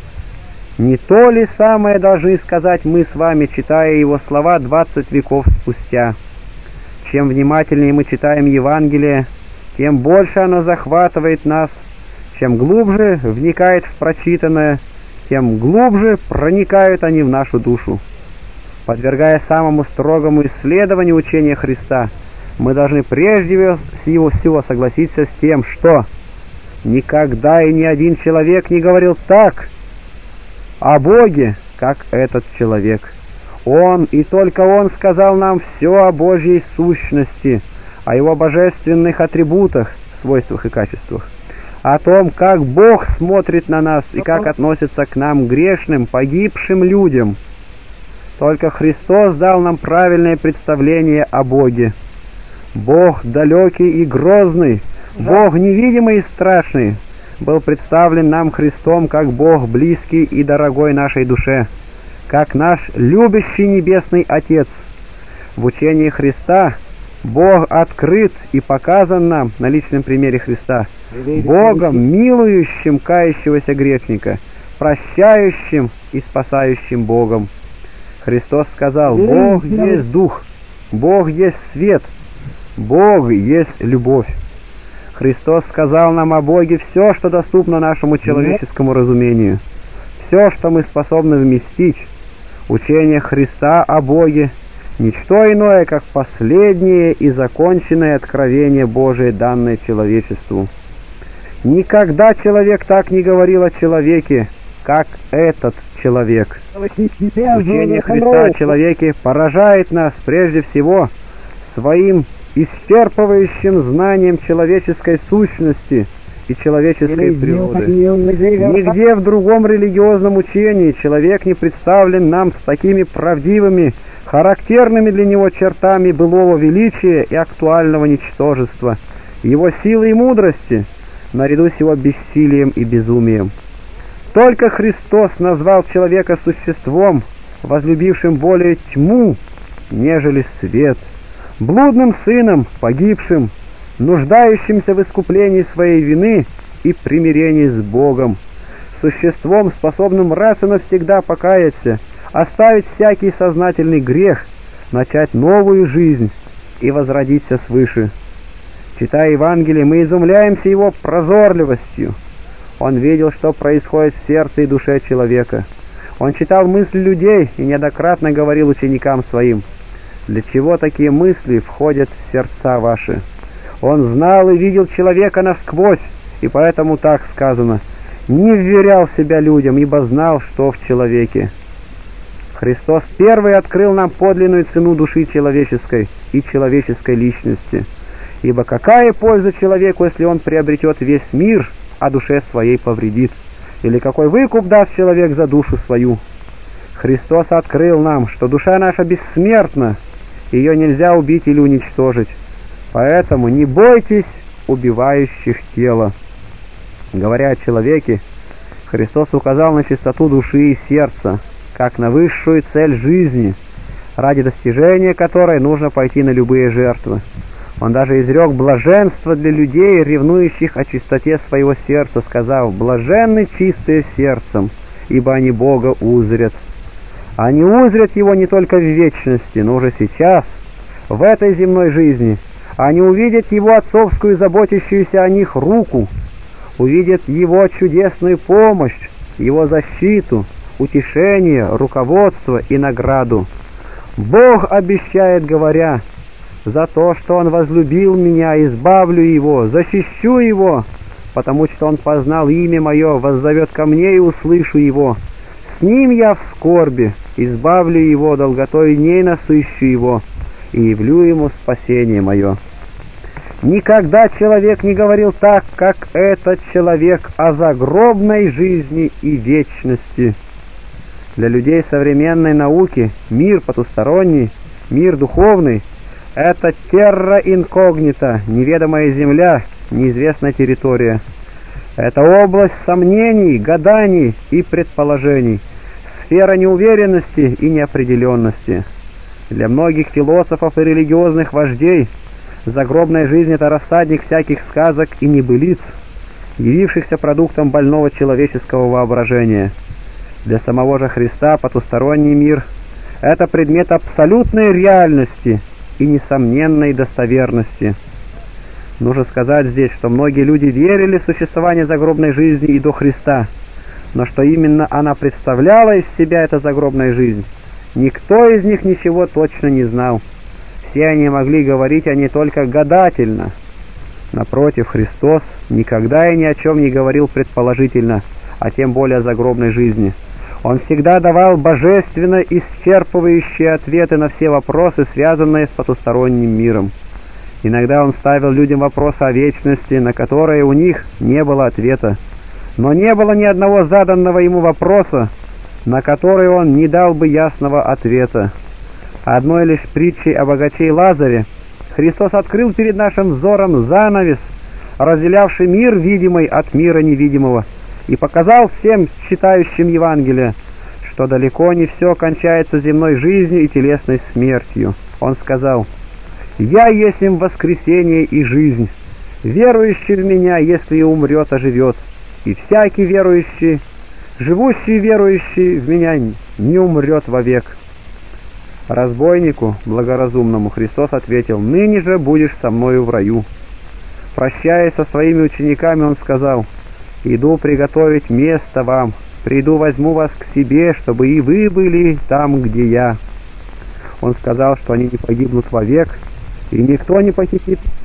Не то ли самое должны сказать мы с вами, читая его слова 20 веков спустя? Чем внимательнее мы читаем Евангелие, тем больше оно захватывает нас. Чем глубже вникает в прочитанное, тем глубже проникают они в нашу душу. Подвергая самому строгому исследованию учения Христа, мы должны прежде всего согласиться с тем, что никогда и ни один человек не говорил так о Боге, как этот человек. Он и только Он сказал нам все о Божьей сущности, о Его божественных атрибутах, свойствах и качествах, о том, как Бог смотрит на нас и как относится к нам, грешным, погибшим людям. Только Христос дал нам правильное представление о Боге. Бог далекий и грозный, Бог невидимый и страшный, был представлен нам Христом как Бог близкий и дорогой нашей душе, как наш любящий Небесный Отец. В учении Христа Бог открыт и показан нам на личном примере Христа, Богом, милующим кающегося грешника, прощающим и спасающим Богом. Христос сказал: «Бог есть Дух, Бог есть свет, Бог есть любовь». Христос сказал нам о Боге все, что доступно нашему человеческому разумению, все, что мы способны вместить. Учение Христа о Боге — ничто иное, как последнее и законченное откровение Божие, данное человечеству. Никогда человек так не говорил о человеке, как этот человек. Учение Христа о человеке поражает нас прежде всего своим исчерпывающим знанием человеческой сущности и человеческой природы. Нигде в другом религиозном учении человек не представлен нам с такими правдивыми, характерными для него чертами былого величия и актуального ничтожества, его силы и мудрости, наряду с его бессилием и безумием. Только Христос назвал человека существом, возлюбившим более тьму, нежели свет, блудным сыном, погибшим, нуждающимся в искуплении своей вины и примирении с Богом, существом, способным раз и навсегда покаяться, оставить всякий сознательный грех, начать новую жизнь и возродиться свыше. Читая Евангелие, мы изумляемся его прозорливостью. Он видел, что происходит в сердце и душе человека. Он читал мысли людей и неоднократно говорил ученикам своим: «Для чего такие мысли входят в сердца ваши?» Он знал и видел человека насквозь, и поэтому так сказано: «Не вверял себя людям, ибо знал, что в человеке». Христос первый открыл нам подлинную цену души человеческой и человеческой личности. Ибо какая польза человеку, если он приобретет весь мир, а душе своей повредит? Или какой выкуп даст человек за душу свою? Христос открыл нам, что душа наша бессмертна, ее нельзя убить или уничтожить. Поэтому не бойтесь убивающих тело. Говоря о человеке, Христос указал на чистоту души и сердца, как на высшую цель жизни, ради достижения которой нужно пойти на любые жертвы. Он даже изрек блаженство для людей, ревнующих о чистоте своего сердца, сказав: «Блаженны чистые сердцем, ибо они Бога узрят». Они узрят Его не только в вечности, но уже сейчас, в этой земной жизни. Они увидят Его отцовскую, заботящуюся о них руку, увидят Его чудесную помощь, Его защиту, утешение, руководство и награду. Бог обещает, говоря: «За то, что Он возлюбил Меня, избавлю Его, защищу Его, потому что Он познал имя Мое, воззовет ко Мне и услышу Его. С Ним Я в скорби, избавлю Его, долготой дней насыщу Его, и явлю Ему спасение Мое». Никогда человек не говорил так, как этот человек, о загробной жизни и вечности. Для людей современной науки мир потусторонний, мир духовный — это терра инкогнита, неведомая земля, неизвестная территория. Это область сомнений, гаданий и предположений, сфера неуверенности и неопределенности. Для многих философов и религиозных вождей загробная жизнь — это рассадник всяких сказок и небылиц, явившихся продуктом больного человеческого воображения. Для самого же Христа потусторонний мир — это предмет абсолютной реальности и несомненной достоверности. Нужно сказать здесь, что многие люди верили в существование загробной жизни и до Христа, но что именно она представляла из себя, эта загробная жизнь, никто из них ничего точно не знал. Все они могли говорить о ней только гадательно. Напротив, Христос никогда и ни о чем не говорил предположительно, а тем более о загробной жизни. Он всегда давал божественно исчерпывающие ответы на все вопросы, связанные с потусторонним миром. Иногда он ставил людям вопросы о вечности, на которые у них не было ответа. Но не было ни одного заданного ему вопроса, на который он не дал бы ясного ответа. Одной лишь притчей о богаче Лазаре Христос открыл перед нашим взором занавес, разделявший мир видимый от мира невидимого, и показал всем читающим Евангелие, что далеко не все кончается земной жизнью и телесной смертью. Он сказал: «Я есть им воскресение и жизнь. Верующий в Меня, если и умрет, оживет. И всякий верующий, живущий верующий в Меня, не умрет вовек». Разбойнику благоразумному Христос ответил: «Ныне же будешь со мною в раю». Прощаясь со своими учениками, Он сказал: «Иду приготовить место вам, приду, возьму вас к себе, чтобы и вы были там, где Я». Он сказал, что они не погибнут вовек, и никто не похитит